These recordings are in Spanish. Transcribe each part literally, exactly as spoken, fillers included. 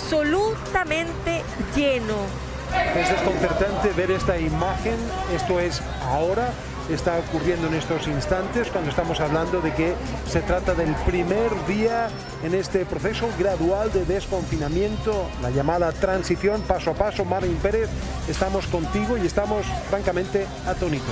absolutamente lleno. Es desconcertante ver esta imagen. Esto es ahora, está ocurriendo en estos instantes, cuando estamos hablando de que se trata del primer día en este proceso gradual de desconfinamiento, la llamada transición paso a paso. Marilyn Pérez, estamos contigo y estamos francamente atónitos.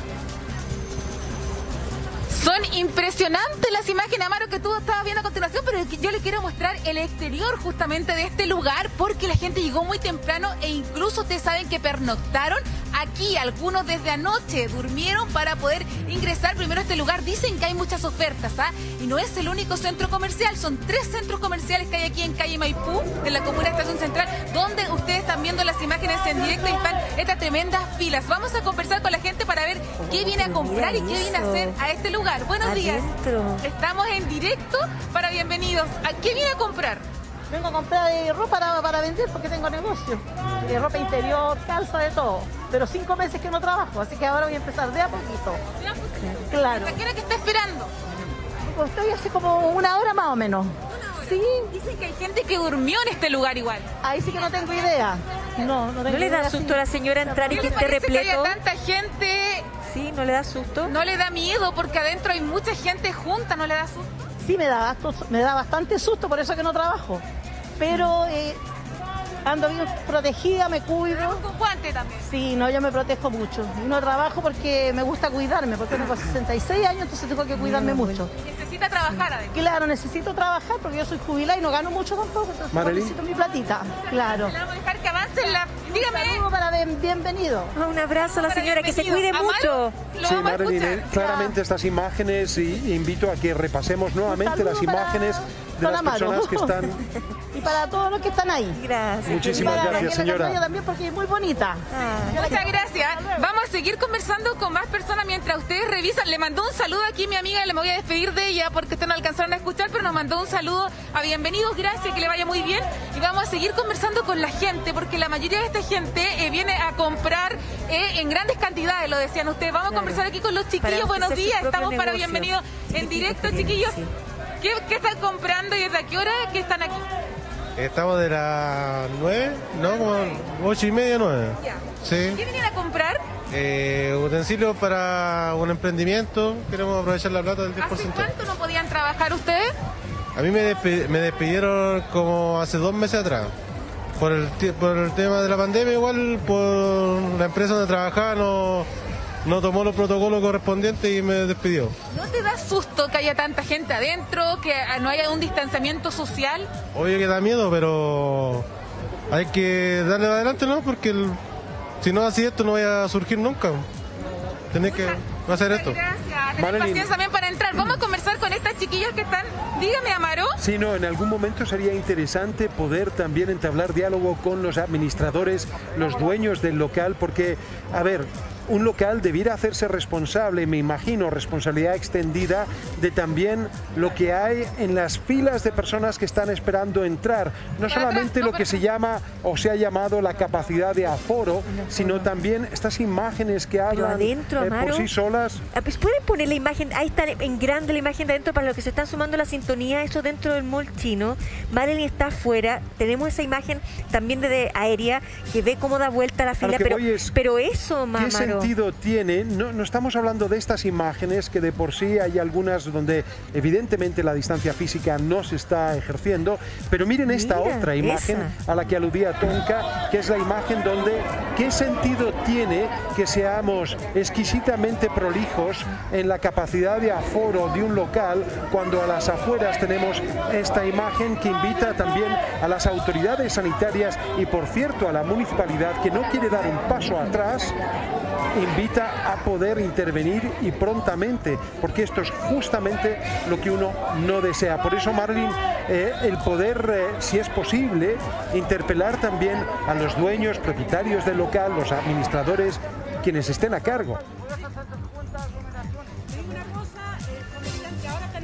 Son impresionantes las imágenes, Amaro, que tú estabas viendo a continuación, pero yo le quiero mostrar el exterior justamente de este lugar, porque la gente llegó muy temprano e incluso ustedes saben que pernoctaron aquí. Algunos desde anoche durmieron para poder ingresar primero a este lugar. Dicen que hay muchas ofertas, ¿ah? Y no es el único centro comercial, son tres centros comerciales que hay aquí en calle Maipú, en la comuna Estación Central, donde ustedes están viendo las imágenes en directo y están estas tremendas filas. Vamos a conversar con la gente para ver qué viene a comprar y qué viene a hacer a este lugar. Buenos días. Estamos en directo para bienvenidos. ¿A qué viene a comprar? Vengo a comprar eh, ropa para, para vender porque tengo negocio. Eh, ropa interior, calza, de todo. Pero cinco meses que no trabajo, así que ahora voy a empezar de a poquito. ¿De a poquito? Claro. ¿A qué hora que está esperando? Pues estoy hace como una hora más o menos. ¿Una hora? Sí. Dicen que hay gente que durmió en este lugar igual. Ahí sí que no tengo idea. No, no tengo ¿No le idea, da susto sí. a la señora entrar y que esté parece repleto? Que haya tanta gente. Sí, ¿no le da susto? No le da miedo porque adentro hay mucha gente junta, no le da susto. Sí, me da, me da bastante susto, por eso que no trabajo. Pero eh, ando bien protegida, me cuido. Con guante también. Sí, no, yo me protejo mucho. Y no trabajo porque me gusta cuidarme, porque tengo sesenta y seis años, entonces tengo que cuidarme no, mucho. Y necesita trabajar adentro. Claro, necesito trabajar porque yo soy jubilada y no gano mucho tampoco, entonces Marilyn. necesito mi platita. Claro. Le vamos a dejar que avance la... Dígame. Un saludo para bien, bienvenido. Ah, un abrazo a la Para señora, que se bienvenido. cuide Amaro, mucho. lo Sí, vamos a Marilyn, escuchar. eh, claramente estas imágenes, y invito a que repasemos nuevamente las saludo para imágenes de don las Amaro. personas que están... Y para todos los que están ahí. Gracias. Muchísimas Y para gracias, Daniela señora. Carballo también porque es muy bonita. Ah. Muchas gracias. Vamos a seguir conversando con más personas mientras ustedes revisan. Le mandó un saludo aquí mi amiga, le me voy a despedir de ella porque ustedes no alcanzaron a escuchar, pero nos mandó un saludo a bienvenidos, gracias, que le vaya muy bien. Y vamos a seguir conversando con la gente porque la mayoría de esta gente eh, viene a comprar eh, en grandes cantidades, lo decían ustedes. Vamos Claro. a conversar aquí con los chiquillos. Para Buenos hacer sus días, propios estamos para negocios. bienvenidos en Chiquititos directo, que tienen, chiquillos. sí. ¿Qué, ¿Qué están comprando y desde a qué hora que están aquí? Estamos de las nueve, ¿no? Como ocho y media, nueve. Ya. Sí. ¿Qué vienen a comprar? Eh, utensilios para un emprendimiento. Queremos aprovechar la plata del diez por ¿Hace ciento. cuánto no podían trabajar ustedes? A mí me, despe- me despidieron como hace dos meses atrás. Por el, ti- por el tema de la pandemia, igual, por la empresa donde trabajaba no, no tomó los protocolos correspondientes y me despidió. ¿No te da susto que haya tanta gente adentro, que no haya un distanciamiento social? Obvio que da miedo, pero hay que darle adelante, ¿no? Porque el- si no así esto no vaya a surgir nunca. Tenés que hacer esto. Gracias. Tener Marilyn. paciencia también para entrar. Vamos a conversar con estas chiquillas que están... Dígame, Amaro. Sí, no, en algún momento sería interesante poder también entablar diálogo con los administradores, los dueños del local, porque, a ver, un local debiera hacerse responsable, me imagino, responsabilidad extendida de también lo que hay en las filas de personas que están esperando entrar. No solamente lo que se llama o se ha llamado la capacidad de aforo, sino también estas imágenes que hablan adentro, eh, por Amaro. sí solas. Ah, pues pueden poner la imagen, ahí está en grande la imagen de adentro para los que se están sumando a la sintonía, eso dentro del mall chino. Marilyn está afuera, tenemos esa imagen también de, de aérea que ve cómo da vuelta la fila, que pero, voy es, pero eso, ¿qué Amaro. sentido tiene? No, no estamos hablando de estas imágenes que de por sí hay algunas donde evidentemente la distancia física no se está ejerciendo, pero miren esta Mira, otra imagen esa. a la que aludía Tonka, que es la imagen donde ¿qué sentido tiene que seamos exquisitamente prolijos en la capacidad de aforo de un local cuando a las afueras tenemos esta imagen que invita también a las autoridades sanitarias y, por cierto, a la municipalidad, que no quiere dar un paso atrás, invita a poder intervenir y prontamente, porque esto es justamente lo que uno no desea. Por eso, Marilyn, eh, el poder, eh, si es posible, interpelar también a los dueños, propietarios del local, los administradores, quienes estén a cargo. Una cosa, eh, comerciante, ahora están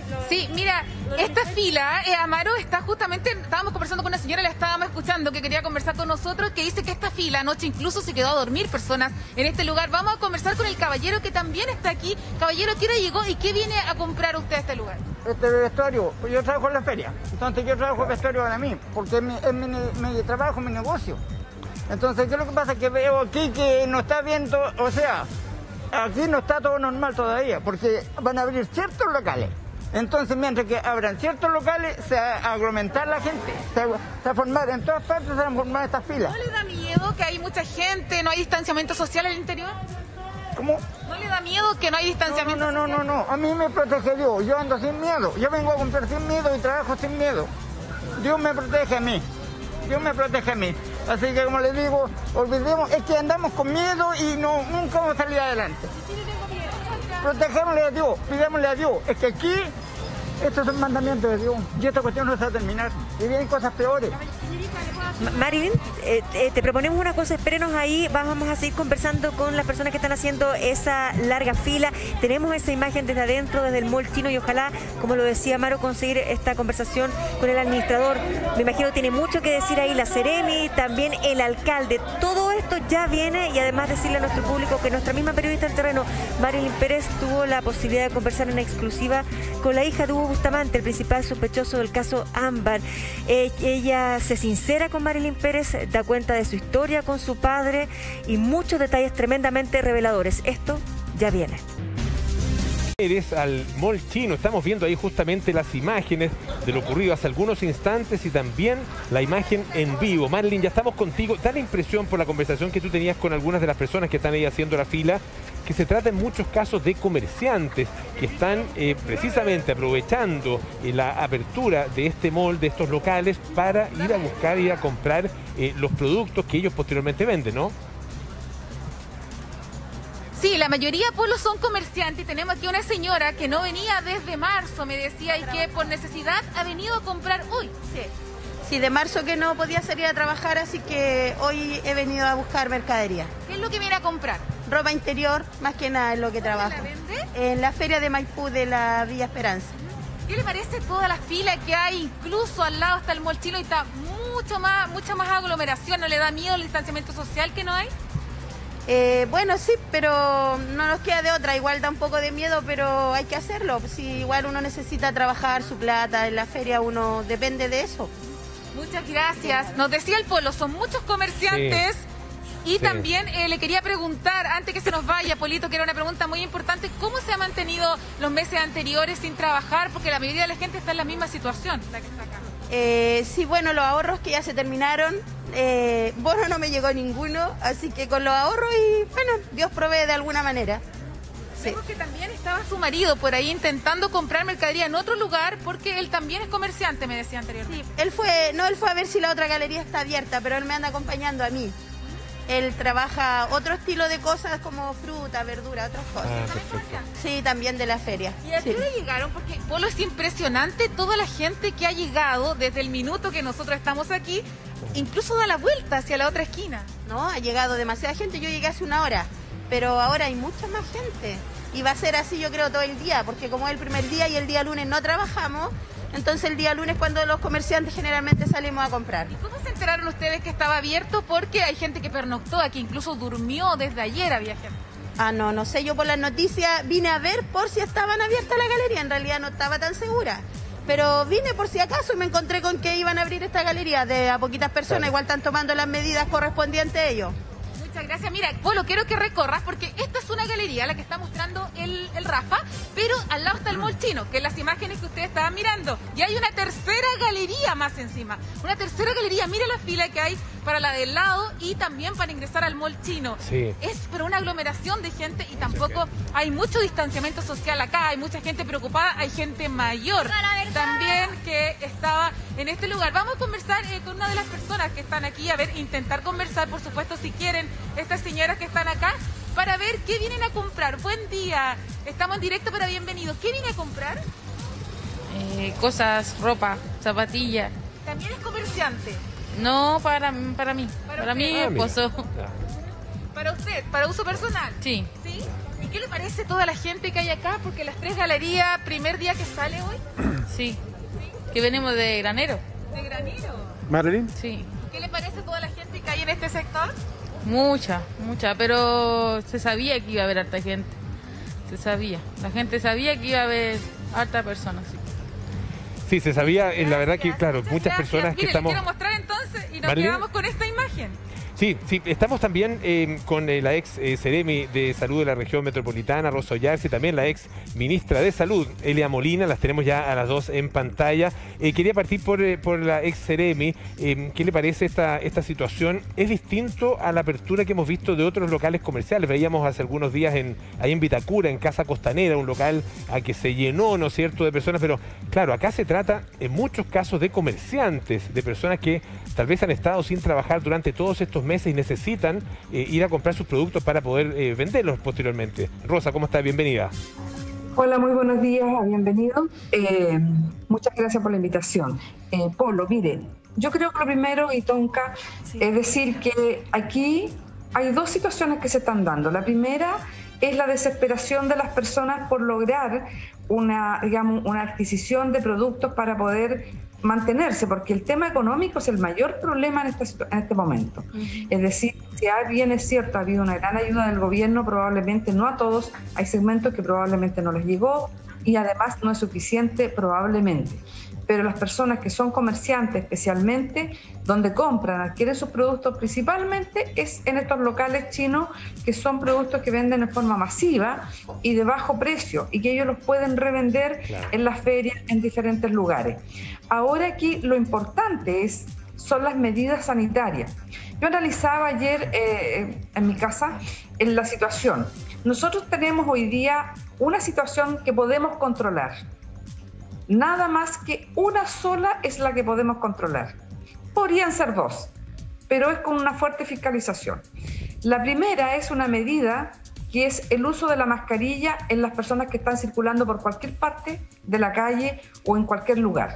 Sí, mira, esta fila, eh, Amaro, está justamente, estábamos conversando con una señora, la estábamos escuchando, que quería conversar con nosotros, que dice que esta fila anoche incluso se quedó a dormir personas en este lugar. Vamos a conversar con el caballero que también está aquí. Caballero, ¿qué hora llegó y qué viene a comprar usted a este lugar? Este vestuario, pues yo trabajo en la feria, entonces yo trabajo el vestuario para mí, porque es mi, es mi, mi trabajo, mi negocio. Entonces, ¿qué es lo que pasa? Que veo aquí que no está viendo, o sea, aquí no está todo normal todavía, porque van a abrir ciertos locales. Entonces, mientras que abran ciertos locales, se va a aglomerar la gente, se va, se va a formar, en todas partes se van a formar estas filas. ¿No le da miedo que hay mucha gente, no hay distanciamiento social en el interior? ¿Cómo? ¿No le da miedo que no hay distanciamiento No, no, no, social? no, no, a mí me protege Dios, yo ando sin miedo, yo vengo a comprar sin miedo y trabajo sin miedo. Dios me protege a mí, Dios me protege a mí. Así que, como les digo, olvidemos, es que andamos con miedo y no, nunca vamos a salir adelante. Protejámosle a Dios, pidámosle a Dios. Es que aquí, estos son mandamientos de Dios y esta cuestión no se va a terminar. Y vienen cosas peores. Marilyn, eh, eh, te proponemos una cosa, espérenos ahí, vamos a seguir conversando con las personas que están haciendo esa larga fila. Tenemos esa imagen desde adentro, desde el mall chino, y ojalá, como lo decía Maro, conseguir esta conversación con el administrador. Me imagino tiene mucho que decir ahí la Seremi, también el alcalde. Todo esto ya viene, y además decirle a nuestro público que nuestra misma periodista en terreno, Marilyn Pérez, tuvo la posibilidad de conversar en exclusiva con la hija de Hugo Bustamante, el principal sospechoso del caso Ámbar. Eh, ella se sincera con Marilyn Pérez, da cuenta de su historia con su padre y muchos detalles tremendamente reveladores. Esto ya viene. Eres al mall chino, estamos viendo ahí justamente las imágenes de lo ocurrido hace algunos instantes y también la imagen en vivo. Marilyn, ya estamos contigo. Da la impresión por la conversación que tú tenías con algunas de las personas que están ahí haciendo la fila, que se trata en muchos casos de comerciantes que están eh, precisamente aprovechando eh, la apertura de este mall, de estos locales, para ir a buscar, ir a comprar eh, los productos que ellos posteriormente venden, ¿no? Sí, la mayoría, Polo, son comerciantes. Y tenemos aquí una señora que no venía desde marzo, me decía, y que por necesidad ha venido a comprar hoy. Sí. Sí, de marzo que no podía salir a trabajar, así que hoy he venido a buscar mercadería. ¿Qué es lo que viene a comprar? Ropa interior, más que nada es lo que trabajo. ¿La vende? En la feria de Maipú de la Villa Esperanza. ¿Qué le parece toda la fila que hay? Incluso al lado está el mall chino y está mucho más, mucha más aglomeración. ¿No le da miedo el distanciamiento social que no hay? Eh, bueno, sí, pero no nos queda de otra. Igual da un poco de miedo, pero hay que hacerlo. Si igual uno necesita trabajar su plata, en la feria uno depende de eso. Muchas gracias. Nos decía el Polo, son muchos comerciantes. Sí. Y sí. también eh, le quería preguntar, antes que se nos vaya, Polito, que era una pregunta muy importante, ¿cómo se ha mantenido los meses anteriores sin trabajar? Porque la mayoría de la gente está en la misma situación, la que está acá. Eh, sí, bueno, los ahorros que ya se terminaron, eh, bono no me llegó ninguno, así que con los ahorros y, bueno, Dios provee de alguna manera. Sí. Creo que también estaba su marido por ahí intentando comprar mercadería en otro lugar porque él también es comerciante, me decía anteriormente. Sí, él fue, no, él fue a ver si la otra galería está abierta, pero él me anda acompañando a mí. Él trabaja otro estilo de cosas como fruta, verdura, otras cosas. Ah, sí, también de la feria. ¿Y a qué hora sí. llegaron? Porque, Polo, es impresionante toda la gente que ha llegado desde el minuto que nosotros estamos aquí, incluso da la vuelta hacia la otra esquina. No, ha llegado demasiada gente, yo llegué hace una hora, pero ahora hay mucha más gente. Y va a ser así, yo creo, todo el día, porque como es el primer día y el día lunes no trabajamos, entonces el día lunes cuando los comerciantes generalmente salimos a comprar. ¿Y cómo se enteraron ustedes que estaba abierto? Porque hay gente que pernoctó aquí, incluso durmió desde ayer, había gente. Ah, no, no sé, yo por las noticias vine a ver por si estaban abiertas la galería, en realidad no estaba tan segura. Pero vine por si acaso y me encontré con que iban a abrir esta galería de a poquitas personas, claro. Igual están tomando las medidas correspondientes a ellos. Muchas gracias. Mira, Polo, quiero que recorras porque esta es una galería, la que está mostrando el, el Rafa, pero al lado está el mall chino, que es las imágenes que ustedes estaban mirando. Y hay una tercera galería más encima. Una tercera galería, mira la fila que hay para la del lado y también para ingresar al mall chino. Sí. Es pero una aglomeración de gente y tampoco hay mucho distanciamiento social acá. Hay mucha gente preocupada, hay gente mayor también que estaba en este lugar. Vamos a conversar eh, con una de las personas que están aquí, a ver, intentar conversar, por supuesto, si quieren, estas señoras que están acá, para ver qué vienen a comprar. Buen día, estamos en directo para bienvenidos. ¿Qué viene a comprar? Eh, cosas, ropa, zapatillas. ¿También es comerciante? No, para, para mí, para, para mí, ah, esposo. Para usted, para uso personal. Sí. ¿Sí? ¿Y qué le parece toda la gente que hay acá? Porque las tres galerías, primer día que sale hoy. Sí. Que venimos de granero. ¿De granero? Marilyn. Sí. ¿Qué le parece toda la gente que hay en este sector? Mucha, mucha, pero se sabía que iba a haber harta gente. Se sabía. La gente sabía que iba a haber harta personas, sí. Sí, se sabía, eh, la verdad que, Gracias, claro, muchas muchas gracias. personas que Mire, estamos... le quiero mostrar entonces y nos Marilyn. quedamos con esta imagen. Sí, sí, estamos también eh, con eh, la ex eh, Seremi de Salud de la región metropolitana, Rosa Ollarse, y también la ex ministra de Salud, Elia Molina. Las tenemos ya a las dos en pantalla. Eh, quería partir por, eh, por la ex Seremi. Eh, ¿Qué le parece esta, esta situación? ¿Es distinto a la apertura que hemos visto de otros locales comerciales? Veíamos hace algunos días en, ahí en Vitacura, en Casa Costanera, un local a que se llenó, ¿no es cierto?, de personas. Pero claro, acá se trata en muchos casos de comerciantes, de personas que tal vez han estado sin trabajar durante todos estos meses y necesitan eh, ir a comprar sus productos para poder eh, venderlos posteriormente. Rosa, ¿cómo estás? Bienvenida. Hola, muy buenos días, bienvenido. Eh, muchas gracias por la invitación. Eh, Polo, mire, yo creo que lo primero, y Tonka, sí, es decir que aquí hay dos situaciones que se están dando. La primera es la desesperación de las personas por lograr una, digamos, una adquisición de productos para poder mantenerse, porque el tema económico es el mayor problema en este, en este momento. Uh-huh. Es decir, si bien es cierto, ha habido una gran ayuda del gobierno, probablemente no a todos, hay segmentos que probablemente no les llegó y además no es suficiente probablemente. Pero las personas que son comerciantes, especialmente, donde compran, adquieren sus productos principalmente, es en estos locales chinos, que son productos que venden en forma masiva y de bajo precio, y que ellos los pueden revender, claro, en las ferias, en diferentes lugares. Ahora aquí lo importante es, son las medidas sanitarias. Yo analizaba ayer eh, en mi casa en la situación. Nosotros tenemos hoy día una situación que podemos controlar. Nada más que una sola es la que podemos controlar. Podrían ser dos, pero es con una fuerte fiscalización. La primera es una medida que es el uso de la mascarilla en las personas que están circulando por cualquier parte de la calle o en cualquier lugar.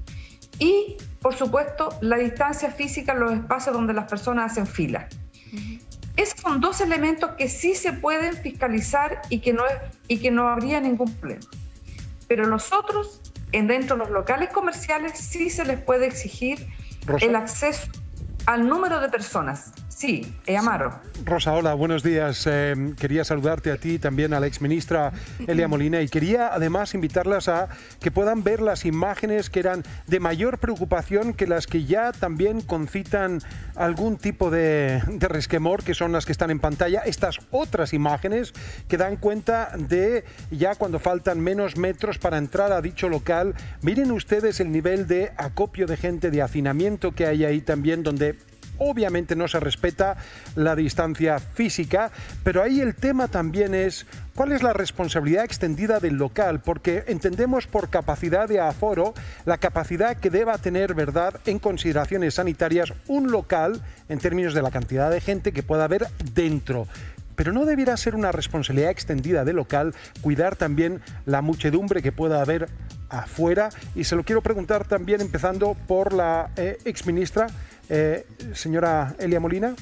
Y, por supuesto, la distancia física en los espacios donde las personas hacen fila. Uh-huh. Esos son dos elementos que sí se pueden fiscalizar y que no, es, y que no habría ningún problema. Pero los otros, en dentro de los locales comerciales, sí se les puede exigir, Rosa, el acceso al número de personas. Sí, Amaro. Rosa, hola, buenos días. Eh, quería saludarte a ti, también a la exministra Elia Molina, y quería además invitarlas a que puedan ver las imágenes que eran de mayor preocupación que las que ya también concitan algún tipo de, de resquemor, que son las que están en pantalla. Estas otras imágenes que dan cuenta de ya cuando faltan menos metros para entrar a dicho local. Miren ustedes el nivel de acopio de gente, de hacinamiento que hay ahí también, donde obviamente no se respeta la distancia física, pero ahí el tema también es cuál es la responsabilidad extendida del local, porque entendemos por capacidad de aforo la capacidad que deba tener, ¿verdad?, en consideraciones sanitarias un local en términos de la cantidad de gente que pueda haber dentro. Pero no debiera ser una responsabilidad extendida del local cuidar también la muchedumbre que pueda haber afuera. Y se lo quiero preguntar también, empezando por la eh, exministra, eh, señora Elia Molina.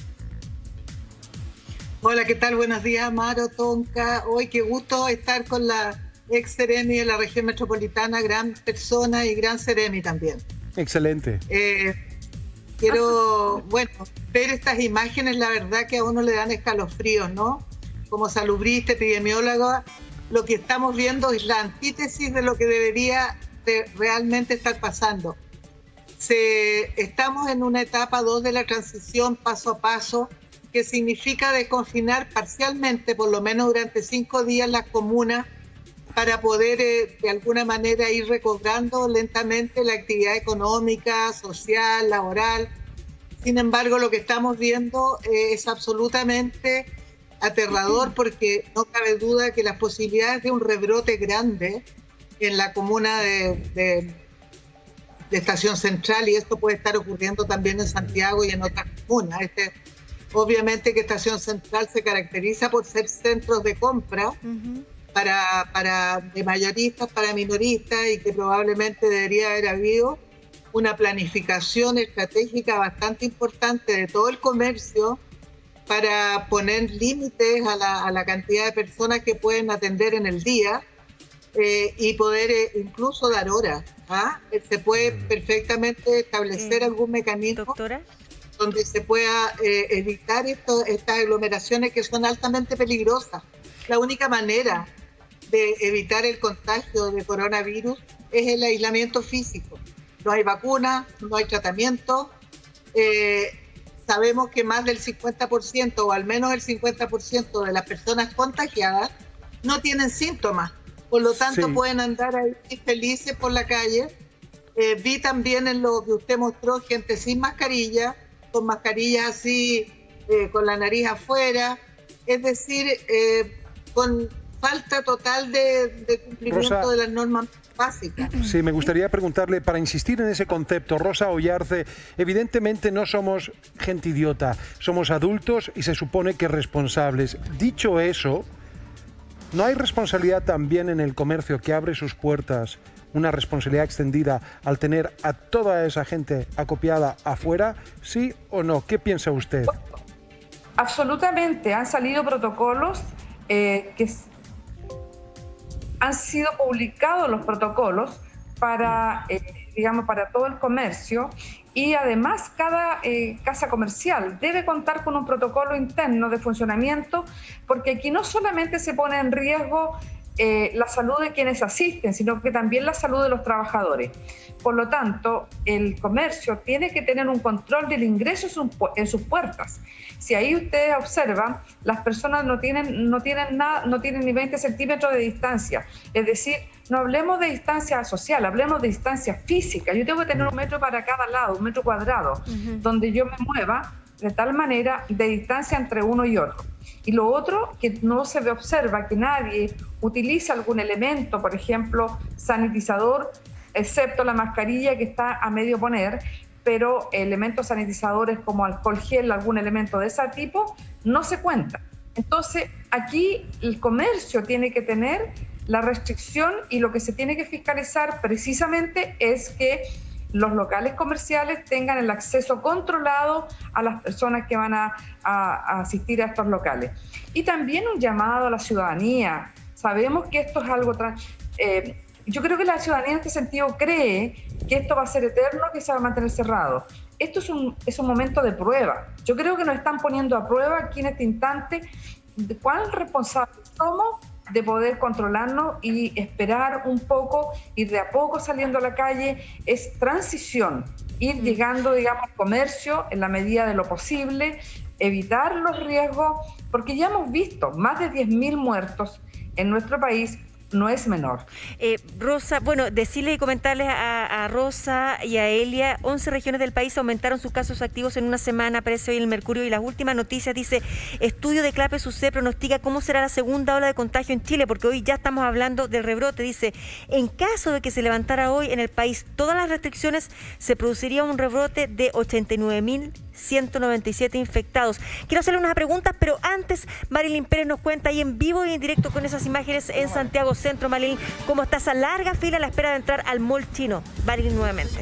Hola, ¿qué tal? Buenos días, Amaro, Tonka. Hoy qué gusto estar con la ex Seremi de la región metropolitana, gran persona y gran Seremi también. Excelente. Eh, quiero, bueno, ver estas imágenes, la verdad que a uno le dan escalofríos, ¿no? Como salubrista, epidemióloga, lo que estamos viendo es la antítesis de lo que debería de realmente estar pasando. Se, estamos en una etapa dos de la transición paso a paso, que significa desconfinar parcialmente, por lo menos durante cinco días, las comunas, para poder eh, de alguna manera ir recobrando lentamente la actividad económica, social, laboral. Sin embargo, lo que estamos viendo eh, es absolutamente aterrador, porque no cabe duda que las posibilidades de un rebrote grande en la comuna de, de, de Estación Central, y esto puede estar ocurriendo también en Santiago y en otras comunas. Este, obviamente que Estación Central se caracteriza por ser centros de compra, uh-huh, para, para de mayoristas, para minoristas, y que probablemente debería haber habido una planificación estratégica bastante importante de todo el comercio para poner límites a la, a la cantidad de personas que pueden atender en el día eh, y poder eh, incluso dar horas. ¿ah? Se puede perfectamente establecer eh, algún mecanismo doctora, donde se pueda eh, evitar esto, estas aglomeraciones que son altamente peligrosas. La única manera de evitar el contagio de coronavirus es el aislamiento físico. No hay vacuna, no hay tratamiento. Eh, sabemos que más del cincuenta por ciento o al menos el cincuenta por ciento de las personas contagiadas no tienen síntomas. Por lo tanto, sí. pueden andar ahí felices por la calle. Eh, vi también en lo que usted mostró gente sin mascarilla, con mascarillas así, eh, con la nariz afuera. Es decir, eh, con falta total de, de cumplimiento Rosa, de las normas básicas. Sí, me gustaría preguntarle, para insistir en ese concepto, Rosa Ollarze, evidentemente no somos gente idiota, somos adultos y se supone que responsables. Dicho eso, ¿no hay responsabilidad también en el comercio que abre sus puertas, una responsabilidad extendida al tener a toda esa gente acopiada afuera? ¿Sí o no? ¿Qué piensa usted? Absolutamente, han salido protocolos eh, que han sido publicados los protocolos para, eh, digamos, para todo el comercio y además cada eh, casa comercial debe contar con un protocolo interno de funcionamiento porque aquí no solamente se pone en riesgo eh, la salud de quienes asisten, sino que también la salud de los trabajadores. Por lo tanto, el comercio tiene que tener un control del ingreso en sus puertas. Si ahí ustedes observan, las personas no tienen, no tienen nada, no tienen ni veinte centímetros de distancia. Es decir, no hablemos de distancia social, hablemos de distancia física. Yo tengo que tener un metro para cada lado, un metro cuadrado, uh-huh. donde yo me mueva de tal manera de distancia entre uno y otro. Y lo otro, que no se observa que nadie utiliza algún elemento, por ejemplo, sanitizador, excepto la mascarilla que está a medio poner, pero elementos sanitizadores como alcohol gel, algún elemento de ese tipo, no se cuenta. Entonces, aquí el comercio tiene que tener la restricción y lo que se tiene que fiscalizar precisamente es que los locales comerciales tengan el acceso controlado a las personas que van a, a, a asistir a estos locales. Y también un llamado a la ciudadanía. Sabemos que esto es algo... Eh, yo creo que la ciudadanía en este sentido cree que esto va a ser eterno, que se va a mantener cerrado. Esto es un, es un momento de prueba. Yo creo que nos están poniendo a prueba aquí en este instante de cuán responsables somos de poder controlarnos y esperar un poco, ir de a poco saliendo a la calle. Es transición, ir mm. llegando, digamos, al comercio en la medida de lo posible, evitar los riesgos, porque ya hemos visto más de diez mil muertos en nuestro país. No es menor. Eh, Rosa, bueno, decirle y comentarles a, a Rosa y a Elia, once regiones del país aumentaron sus casos activos en una semana, aparece hoy el Mercurio, y las últimas noticias dice, estudio de Clape Sucé pronostica cómo será la segunda ola de contagio en Chile, porque hoy ya estamos hablando del rebrote, dice, en caso de que se levantara hoy en el país todas las restricciones, se produciría un rebrote de ochenta y nueve mil ciento noventa y siete infectados. Quiero hacerle unas preguntas, pero antes Marilyn Pérez nos cuenta ahí en vivo y en directo con esas imágenes en Santiago Centro. Marilyn, ¿cómo está esa larga fila a la espera de entrar al mall chino? Marilyn, nuevamente.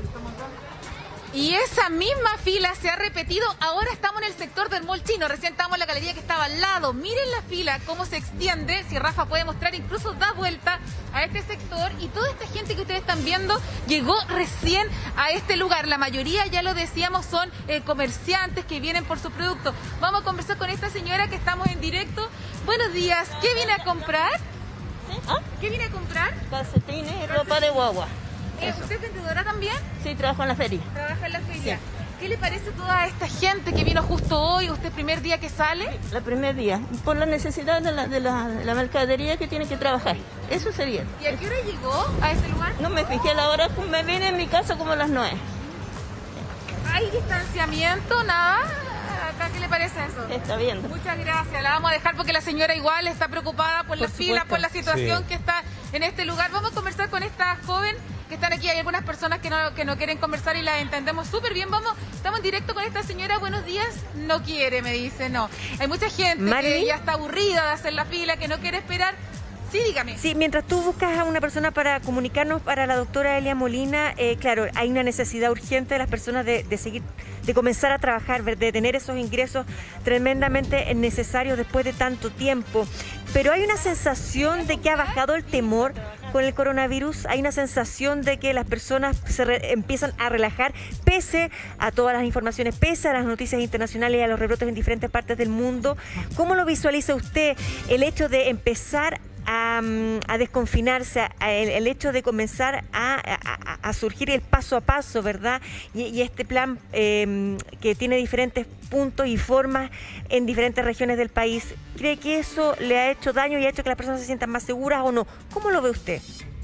Y esa misma fila se ha repetido. Ahora estamos en el sector del mall chino. Recién estábamos en la galería que estaba al lado. Miren la fila, cómo se extiende. Si Rafa puede mostrar, incluso da vuelta a este sector. Y toda esta gente que ustedes están viendo llegó recién a este lugar. La mayoría, ya lo decíamos, son eh, comerciantes que vienen por sus productos. Vamos a conversar con esta señora que estamos en directo. Buenos días. ¿Qué viene a comprar? ¿Ah? ¿Qué viene a comprar? Calcetines y ropa de guagua. Eh, ¿Usted es vendedora también? Sí, trabajo en la feria. ¿Trabaja en la feria? Sí. ¿Qué le parece toda esta gente que vino justo hoy? ¿Usted primer día que sale? Sí, el primer día, por la necesidad de la, de, la, de la mercadería que tiene que trabajar. Eso sería. ¿Y a qué hora llegó a este lugar? No me fijé a la hora, me vine en mi casa como a las nueve. ¿Hay distanciamiento? ¿Nada? ¿Acá qué le parece eso? Está bien. Muchas gracias. La vamos a dejar porque la señora igual está preocupada por, por la supuesto. fila, por la situación sí. que está en este lugar. Vamos a conversar con esta joven que están aquí. Hay algunas personas que no, que no quieren conversar y la entendemos súper bien. Vamos, estamos en directo con esta señora. Buenos días. No quiere, me dice, no. Hay mucha gente ¿Mari? que ya está aburrida de hacer la fila, que no quiere esperar. Sí, dígame. Sí, mientras tú buscas a una persona para comunicarnos para la doctora Elia Molina, eh, claro, hay una necesidad urgente de las personas de, de seguir, de comenzar a trabajar, de tener esos ingresos tremendamente necesarios después de tanto tiempo. Pero hay una sensación de que ha bajado el temor con el coronavirus, hay una sensación de que las personas se re, empiezan a relajar pese a todas las informaciones, pese a las noticias internacionales y a los rebrotes en diferentes partes del mundo. ¿Cómo lo visualiza usted el hecho de empezar a, a desconfinarse, a, el, el hecho de comenzar a, a, a surgir el paso a paso, ¿verdad? Y, y este plan eh, que tiene diferentes puntos y formas en diferentes regiones del país, ¿cree que eso le ha hecho daño y ha hecho que las personas se sientan más seguras o no? ¿Cómo lo ve usted?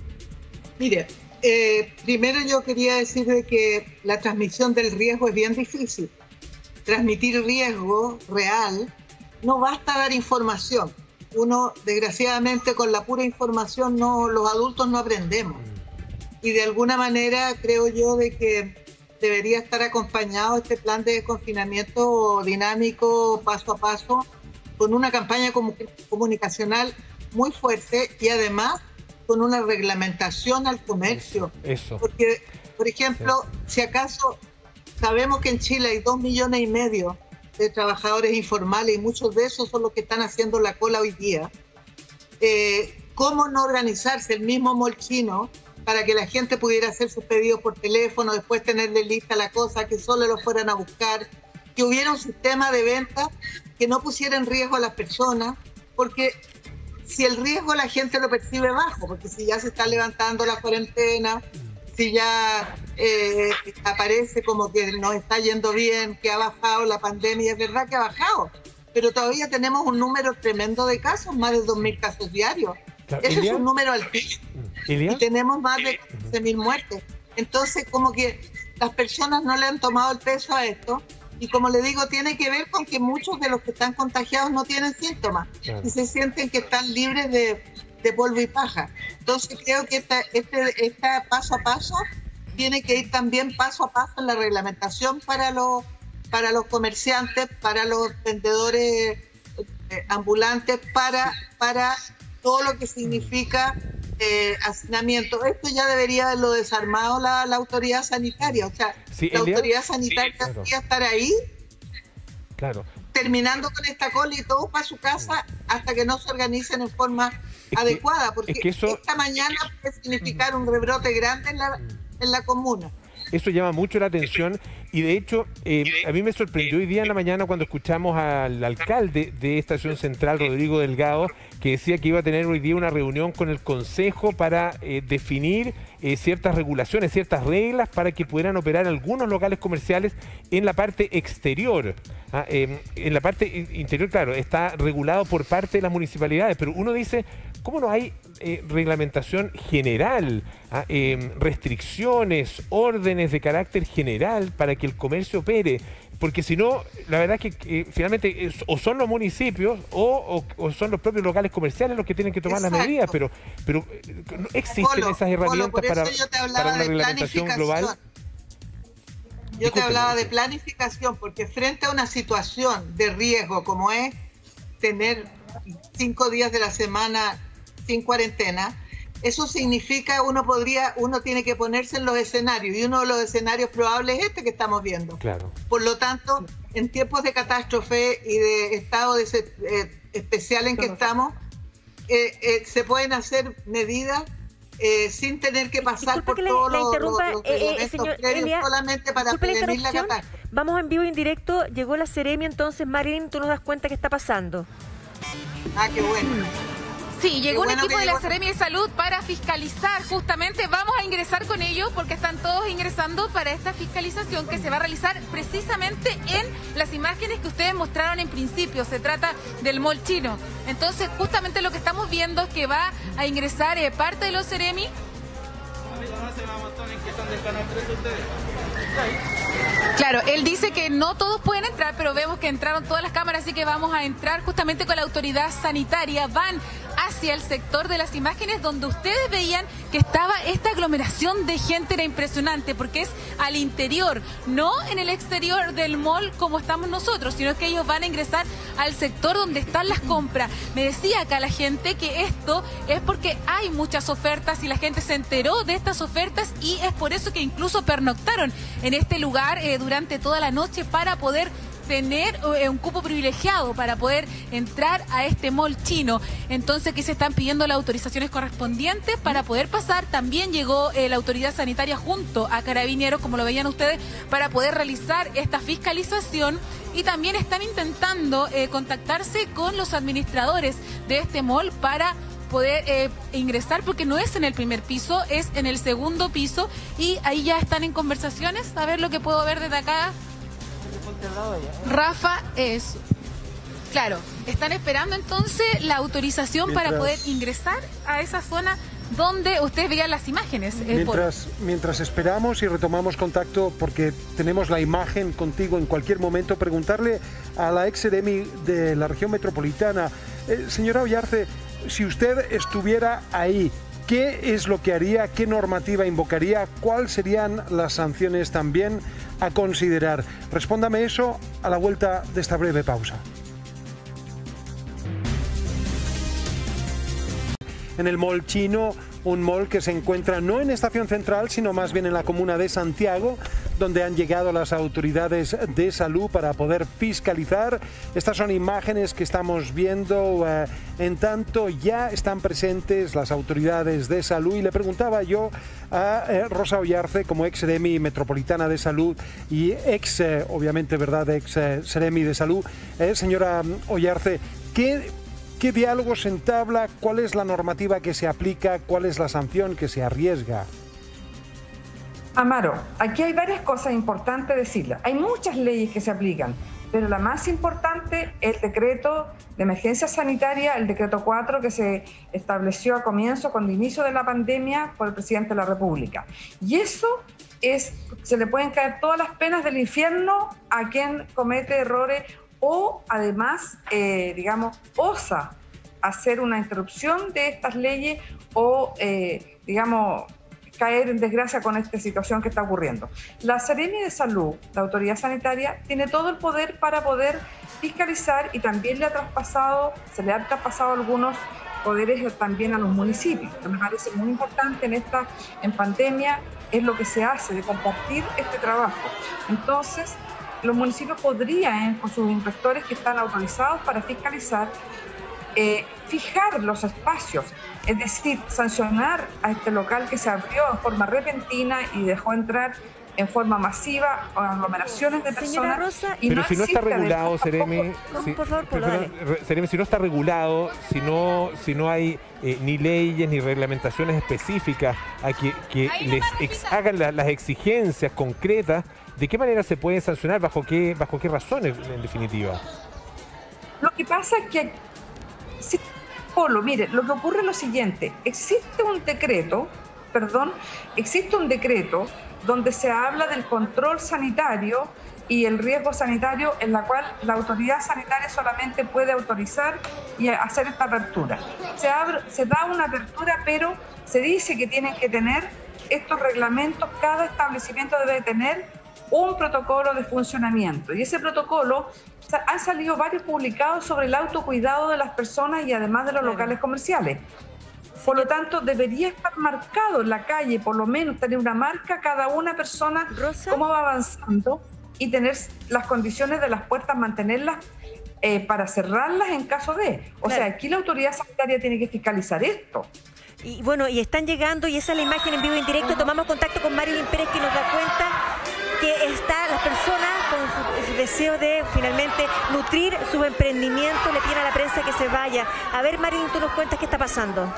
Mire, eh, primero yo quería decir de que la transmisión del riesgo es bien difícil. Transmitir riesgo real no basta dar información. Uno, desgraciadamente, con la pura información no, los adultos no aprendemos. Y de alguna manera creo yo de que debería estar acompañado este plan de confinamiento dinámico, paso a paso, con una campaña comunicacional muy fuerte y además con una reglamentación al comercio. Eso. Porque, por ejemplo, sí. si acaso sabemos que en Chile hay dos millones y medio de trabajadores informales y muchos de esos son los que están haciendo la cola hoy día. Eh, ¿Cómo no organizarse el mismo mall chino para que la gente pudiera hacer sus pedidos por teléfono, después tenerle lista la cosa, que solo lo fueran a buscar, que hubiera un sistema de venta que no pusiera en riesgo a las personas? Porque si el riesgo la gente lo percibe bajo, porque si ya se está levantando la cuarentena, si ya eh, aparece como que nos está yendo bien, que ha bajado la pandemia, es verdad que ha bajado, pero todavía tenemos un número tremendo de casos, más de dos mil casos diarios. Claro. Eso ¿Elia? Es un número altísimo. ¿Elia? Y tenemos más de catorce mil muertes. Entonces, como que las personas no le han tomado el peso a esto, y como le digo, tiene que ver con que muchos de los que están contagiados no tienen síntomas, claro, y se sienten que están libres de... de polvo y paja. Entonces creo que esta, este, esta paso a paso tiene que ir también paso a paso en la reglamentación para los, para los comerciantes, para los vendedores eh, ambulantes, para, para todo lo que significa eh, hacinamiento. Esto ya debería haberlo desarmado la, la autoridad sanitaria. O sea, sí, la Elia, autoridad sanitaria sí, claro, debería estar ahí. Claro. Terminando con esta cola y todos para su casa hasta que no se organicen en forma es adecuada, que, porque es que eso, esta mañana puede significar un rebrote grande en la, en la comuna. Eso llama mucho la atención y de hecho eh, a mí me sorprendió hoy día en la mañana cuando escuchamos al alcalde de Estación Central, Rodrigo Delgado, que decía que iba a tener hoy día una reunión con el Consejo para eh, definir eh, ciertas regulaciones, ciertas reglas para que pudieran operar algunos locales comerciales en la parte exterior. Ah, eh, en la parte interior, claro, está regulado por parte de las municipalidades, pero uno dice, ¿cómo no hay eh, reglamentación general, ah, eh, restricciones, órdenes de carácter general para que el comercio opere? Porque si no, la verdad es que eh, finalmente es, o son los municipios o, o, o son los propios locales comerciales los que tienen que tomar Exacto. las medidas, pero, pero no existen Polo, esas herramientas Polo, para, para una reglamentación global. Yo Disculpe, te hablaba de planificación, porque frente a una situación de riesgo como es tener cinco días de la semana sin cuarentena, eso significa uno podría, uno tiene que ponerse en los escenarios, y uno de los escenarios probables es este que estamos viendo. Claro. Por lo tanto, en tiempos de catástrofe y de estado de, eh, especial en que estamos, eh, eh, se pueden hacer medidas Eh, sin tener que pasar Disculpe por que todos los, los, los eh, señor previos Elia, solamente para prevenir la, la catástrofe. Vamos en vivo y en directo, llegó la Seremi, entonces Marilyn, tú nos das cuenta qué está pasando. Ah, qué bueno. Sí, llegó bueno un equipo de la llegó... Seremi de Salud para fiscalizar justamente. Vamos a ingresar con ellos porque están todos ingresando para esta fiscalización que se va a realizar precisamente en las imágenes que ustedes mostraron en principio. Se trata del mall chino. Entonces, justamente lo que estamos viendo es que va a ingresar eh, parte de los Seremi. Claro, él dice que no todos pueden entrar, pero vemos que entraron todas las cámaras, así que vamos a entrar justamente con la autoridad sanitaria. Van a hacia el sector de las imágenes donde ustedes veían que estaba esta aglomeración de gente. Era impresionante porque es al interior, no en el exterior del mall como estamos nosotros, sino que ellos van a ingresar al sector donde están las compras. Me decía acá la gente que esto es porque hay muchas ofertas y la gente se enteró de estas ofertas y es por eso que incluso pernoctaron en este lugar eh, durante toda la noche para poder tener eh, un cupo privilegiado para poder entrar a este mall chino. Entonces aquí se están pidiendo las autorizaciones correspondientes para poder pasar. También llegó eh, la autoridad sanitaria junto a Carabineros, como lo veían ustedes, para poder realizar esta fiscalización. Y también están intentando eh, contactarse con los administradores de este mall para poder eh, ingresar, porque no es en el primer piso, es en el segundo piso, y ahí ya están en conversaciones. A ver lo que puedo ver desde acá. Rafa, es... Claro, están esperando entonces la autorización mientras, para poder ingresar a esa zona donde ustedes veían las imágenes. Eh, mientras, por... mientras esperamos y retomamos contacto, porque tenemos la imagen contigo en cualquier momento, preguntarle a la ex Seremi de la región metropolitana, eh, señora Oyarce, si usted estuviera ahí, ¿qué es lo que haría? ¿Qué normativa invocaría? ¿Cuáles serían las sanciones también a considerar? Respóndame eso a la vuelta de esta breve pausa. En el mall chino, un mall que se encuentra no en Estación Central, sino más bien en la comuna de Santiago, donde han llegado las autoridades de salud para poder fiscalizar. Estas son imágenes que estamos viendo. Eh, en tanto, ya están presentes las autoridades de salud. Y le preguntaba yo a eh, Rosa Oyarce, como ex Seremi Metropolitana de Salud y ex, eh, obviamente, ¿verdad?, ex eh, Seremi de Salud. Eh, señora Oyarce, ¿qué... ¿Qué diálogo se entabla? ¿Cuál es la normativa que se aplica? ¿Cuál es la sanción que se arriesga? Amaro, aquí hay varias cosas importantes decirlas. Hay muchas leyes que se aplican, pero la más importante es el decreto de emergencia sanitaria, el decreto cuatro, que se estableció a comienzo, con el inicio de la pandemia, por el presidente de la República. Y eso es, se le pueden caer todas las penas del infierno a quien comete errores o además, eh, digamos, osa hacer una interrupción de estas leyes o, eh, digamos, caer en desgracia con esta situación que está ocurriendo. La Seremi de Salud, la autoridad sanitaria, tiene todo el poder para poder fiscalizar y también le ha traspasado, se le ha traspasado algunos poderes también a los municipios. Me parece muy importante en esta en pandemia es lo que se hace, de compartir este trabajo. Entonces, los municipios podrían, con sus inspectores que están autorizados para fiscalizar, eh, fijar los espacios, es decir, sancionar a este local que se abrió en forma repentina y dejó entrar en forma masiva a aglomeraciones de personas. Rosa, y pero no si no está regulado, además, Seremi, si, por favor, pero, pero, Seremi, si no está regulado, si no, si no hay eh, ni leyes ni reglamentaciones específicas a que, que les ex, hagan la, las exigencias concretas, ¿de qué manera se puede sancionar? ¿Bajo qué, bajo qué razones, en definitiva? Lo que pasa es que, sí, Polo, mire, lo que ocurre es lo siguiente. Existe un decreto, perdón, existe un decreto donde se habla del control sanitario y el riesgo sanitario, en la cual la autoridad sanitaria solamente puede autorizar y hacer esta apertura. Se, abre, se da una apertura, pero se dice que tienen que tener estos reglamentos, cada establecimiento debe tener un protocolo de funcionamiento. Y ese protocolo, han salido varios publicados sobre el autocuidado de las personas y además de los locales comerciales. Por lo tanto, debería estar marcado en la calle, por lo menos tener una marca cada una persona, ¿Rosa? Cómo va avanzando y tener las condiciones de las puertas, mantenerlas eh, para cerrarlas en caso de. O claro. sea, aquí la autoridad sanitaria tiene que fiscalizar esto. Y bueno, y están llegando, y esa es la imagen en vivo y en directo. Tomamos contacto con Marilyn Pérez, que nos da cuenta que está las personas con su, su deseo de finalmente nutrir su emprendimiento, le piden a la prensa que se vaya. A ver, Marilyn, tú nos cuentas qué está pasando.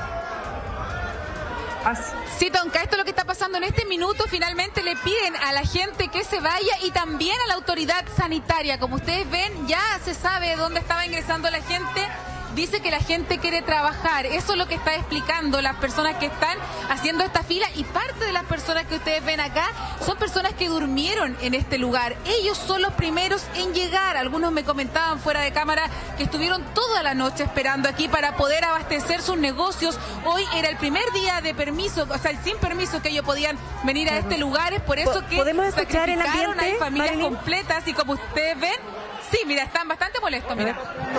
Sí, Tonka, esto es lo que está pasando en este minuto. Finalmente le piden a la gente que se vaya y también a la autoridad sanitaria. Como ustedes ven, ya se sabe dónde estaba ingresando la gente dice que la gente quiere trabajar. Eso es lo que está explicando las personas que están haciendo esta fila, y parte de las personas que ustedes ven acá son personas que durmieron en este lugar. Ellos son los primeros en llegar. Algunos me comentaban fuera de cámara que estuvieron toda la noche esperando aquí para poder abastecer sus negocios. Hoy era el primer día de permiso, o sea, sin permiso que ellos podían venir a este lugar. Es por eso que ¿podemos escuchar el sacrificaron, ambiente, hay familias Marilyn? completas, y como ustedes ven, sí, mira, están bastante molestos, mira.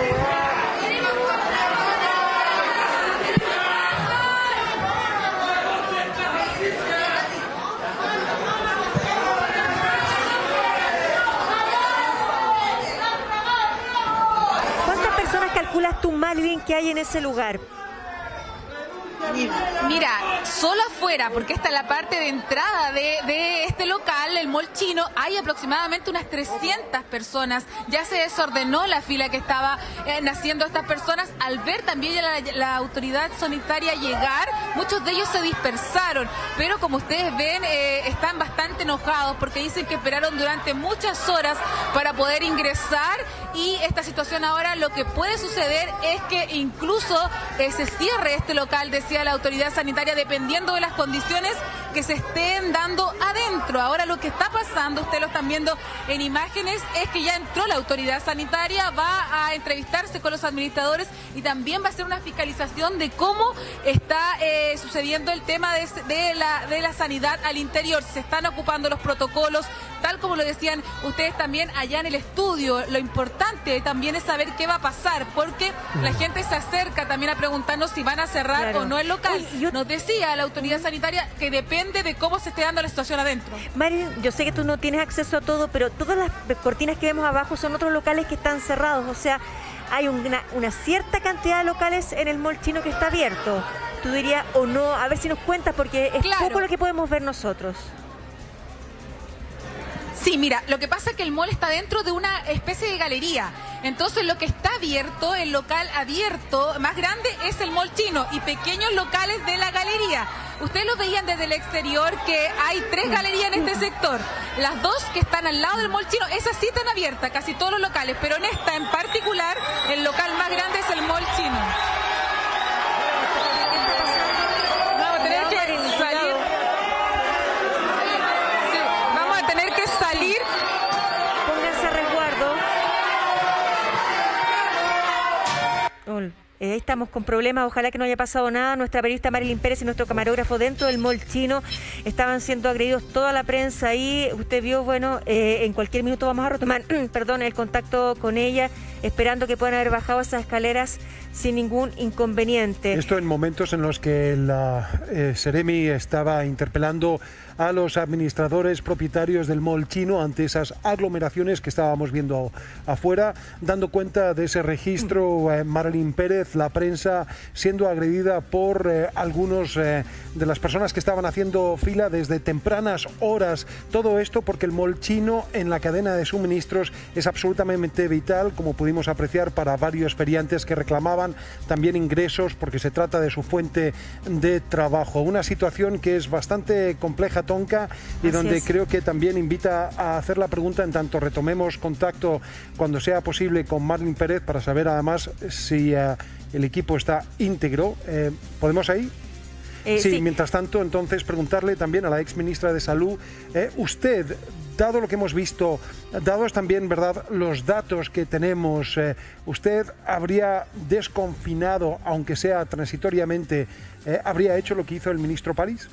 ¿Cuántas personas calculas tú, Marilyn, que hay en ese lugar? Mira, solo afuera, porque esta es la parte de entrada de, de este local, el Mall Chino, hay aproximadamente unas trescientas personas. Ya se desordenó la fila que estaba eh, naciendo estas personas. Al ver también la, la autoridad sanitaria llegar, muchos de ellos se dispersaron. Pero como ustedes ven, eh, están bastante enojados porque dicen que esperaron durante muchas horas para poder ingresar, y esta situación ahora lo que puede suceder es que incluso eh, se cierre este local, decía la autoridad sanitaria, dependiendo de las condiciones que se estén dando adentro. Ahora lo que está pasando, ustedes lo están viendo en imágenes, es que ya entró la autoridad sanitaria, va a entrevistarse con los administradores y también va a hacer una fiscalización de cómo está eh, sucediendo el tema de, de, la, de la sanidad al interior. Se están ocupando los protocolos, tal como lo decían ustedes también allá en el estudio. Lo importante también es saber qué va a pasar, porque la gente se acerca también a preguntarnos si van a cerrar claro. o no el local. Oye, yo... Nos decía la autoridad sanitaria que depende de cómo se esté dando la situación adentro. Marilyn, yo sé que tú no tienes acceso a todo, pero todas las cortinas que vemos abajo son otros locales que están cerrados. O sea, hay una, una cierta cantidad de locales en el Mall Chino que está abierto. Tú dirías, o no, a ver si nos cuentas, porque es claro. poco lo que podemos ver nosotros. Sí, mira, lo que pasa es que el mall está dentro de una especie de galería. Entonces lo que está abierto, el local abierto más grande es el Mall Chino, y pequeños locales de la galería. Ustedes lo veían desde el exterior que hay tres galerías en este sector. Las dos que están al lado del Mall Chino, esas sí están abiertas, casi todos los locales, pero en esta en particular, el local más grande es el Mall Chino. Vamos a tener que salir. Sí, vamos a tener que salir. Pónganse a resguardo. Ahí estamos con problemas, ojalá que no haya pasado nada. Nuestra periodista Marilyn Pérez y nuestro camarógrafo dentro del Mall Chino estaban siendo agredidos, toda la prensa ahí. Usted vio, bueno, eh, en cualquier minuto vamos a retomar perdón, el contacto con ella, esperando que puedan haber bajado esas escaleras sin ningún inconveniente. Esto en momentos en los que la eh, Seremi estaba interpelando a los administradores propietarios del Mall Chino ante esas aglomeraciones que estábamos viendo afuera, dando cuenta de ese registro. eh, Marilyn Pérez, la prensa siendo agredida por eh, algunos eh, de las personas que estaban haciendo fila desde tempranas horas. Todo esto porque el Mall Chino en la cadena de suministros es absolutamente vital, como pudimos apreciar, para varios feriantes que reclamaban también ingresos porque se trata de su fuente de trabajo. Una situación que es bastante compleja, Tonka, y Así donde es. creo que también invita a hacer la pregunta en tanto retomemos contacto cuando sea posible con Marilyn Pérez para saber además si uh, el equipo está íntegro. Eh, ¿Podemos ahí? Eh, sí, sí, mientras tanto, entonces preguntarle también a la ex ministra de Salud, eh, usted, dado lo que hemos visto, dados también, ¿verdad?, los datos que tenemos, eh, ¿usted habría desconfinado, aunque sea transitoriamente, eh, habría hecho lo que hizo el ministro París?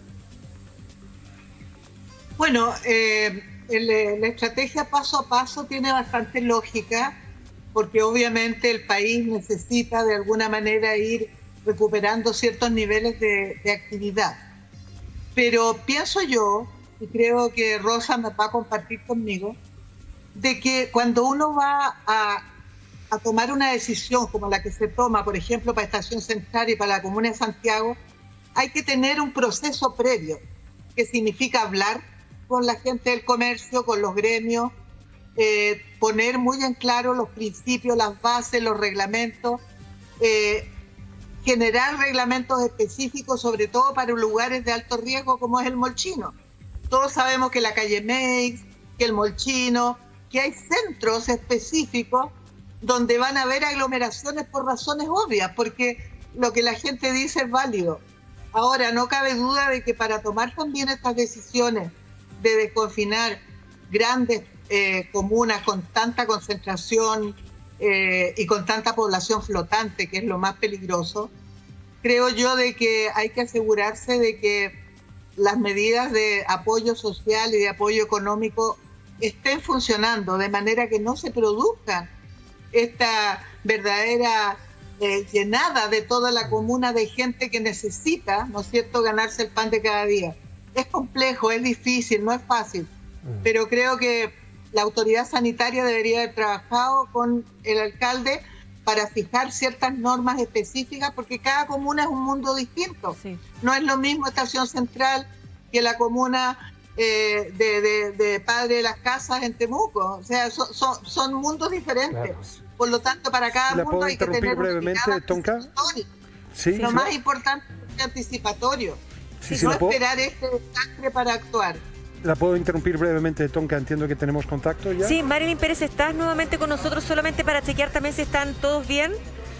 Bueno, eh, el, la estrategia paso a paso tiene bastante lógica, porque obviamente el país necesita de alguna manera ir recuperando ciertos niveles de, de actividad. Pero pienso yo, y creo que Rosa me va a compartir conmigo, de que cuando uno va a, a tomar una decisión como la que se toma, por ejemplo, para Estación Central y para la Comuna de Santiago, hay que tener un proceso previo, que significa hablar con la gente del comercio, con los gremios, eh, poner muy en claro los principios, las bases, los reglamentos, eh, generar reglamentos específicos, sobre todo para lugares de alto riesgo como es el Mall Chino. Todos sabemos que la calle Meix, que el Mall Chino, que hay centros específicos donde van a haber aglomeraciones por razones obvias, porque lo que la gente dice es válido. Ahora, no cabe duda de que para tomar también estas decisiones de desconfinar grandes eh, comunas con tanta concentración eh, y con tanta población flotante, que es lo más peligroso, creo yo de que hay que asegurarse de que las medidas de apoyo social y de apoyo económico estén funcionando, de manera que no se produzca esta verdadera eh, llenada de toda la comuna de gente que necesita, ¿no es cierto?, ganarse el pan de cada día. Es complejo, es difícil, no es fácil, pero creo que la autoridad sanitaria debería haber trabajado con el alcalde para fijar ciertas normas específicas, porque cada comuna es un mundo distinto. Sí. No es lo mismo Estación Central que la comuna eh, de, de, de Padre de las Casas en Temuco. O sea, son, son, son mundos diferentes. Claro. Por lo tanto, para cada ¿La mundo hay que tener brevemente, un Tonka? Sí, lo sí. más importante es anticipatorio. Sí, sí, no esperar este desastre para actuar. ¿La puedo interrumpir brevemente, Tonka? Entiendo que tenemos contacto ya. Sí, Marilyn Pérez, ¿estás nuevamente con nosotros solamente para chequear también si están todos bien?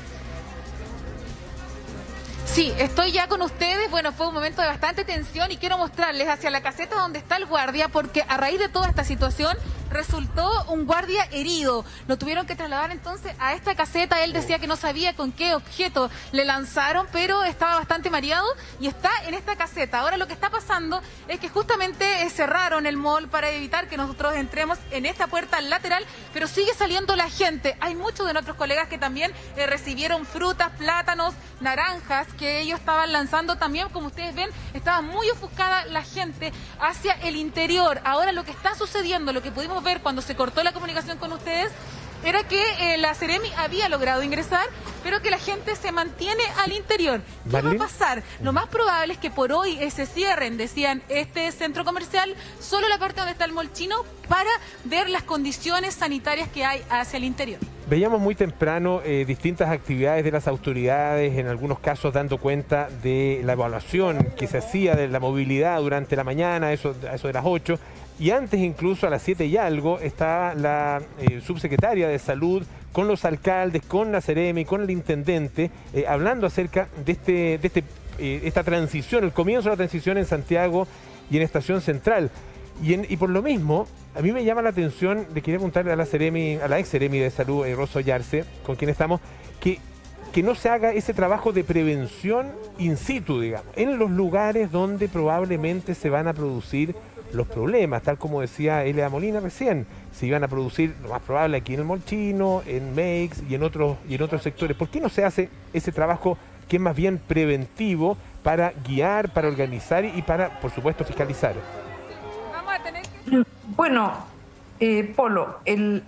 Sí, estoy ya con ustedes. Bueno, fue un momento de bastante tensión y quiero mostrarles hacia la caseta donde está el guardia, porque a raíz de toda esta situación resultó un guardia herido. Lo tuvieron que trasladar entonces a esta caseta. Él decía que no sabía con qué objeto le lanzaron, pero estaba bastante mareado y está en esta caseta. Ahora lo que está pasando es que justamente cerraron el mall para evitar que nosotros entremos en esta puerta lateral, pero sigue saliendo la gente. Hay muchos de nuestros colegas que también eh, recibieron frutas, plátanos, naranjas, que ellos estaban lanzando también. Como ustedes ven, estaba muy ofuscada la gente hacia el interior. Ahora lo que está sucediendo, lo que pudimos ver cuando se cortó la comunicación con ustedes, era que eh, la Seremi había logrado ingresar, pero que la gente se mantiene al interior. ¿Qué ¿Marlene? va a pasar? Lo más probable es que por hoy eh, se cierren, decían, este centro comercial, solo la parte donde está el mall chino, para ver las condiciones sanitarias que hay hacia el interior. Veíamos muy temprano eh, distintas actividades de las autoridades, en algunos casos dando cuenta de la evaluación que se hacía de la movilidad durante la mañana, eso, eso de las ocho. Y antes, incluso a las siete y algo, estaba la eh, subsecretaria de Salud con los alcaldes, con la Seremi, con el intendente, eh, hablando acerca de, este, de este, eh, esta transición, el comienzo de la transición en Santiago y en Estación Central. Y, en, y por lo mismo, a mí me llama la atención, le quería preguntarle a la Seremi, a la ex Seremi de Salud, eh, Rosa Ollarse, con quien estamos, que, que no se haga ese trabajo de prevención in situ, digamos, en los lugares donde probablemente se van a producir los problemas, tal como decía Elia Molina recién, se iban a producir lo más probable aquí en el Mall Chino, en Meix y en otros y en otros sectores. ¿Por qué no se hace ese trabajo que es más bien preventivo para guiar, para organizar y para, por supuesto, fiscalizar? Vamos a tener que... Bueno, eh, Polo, el...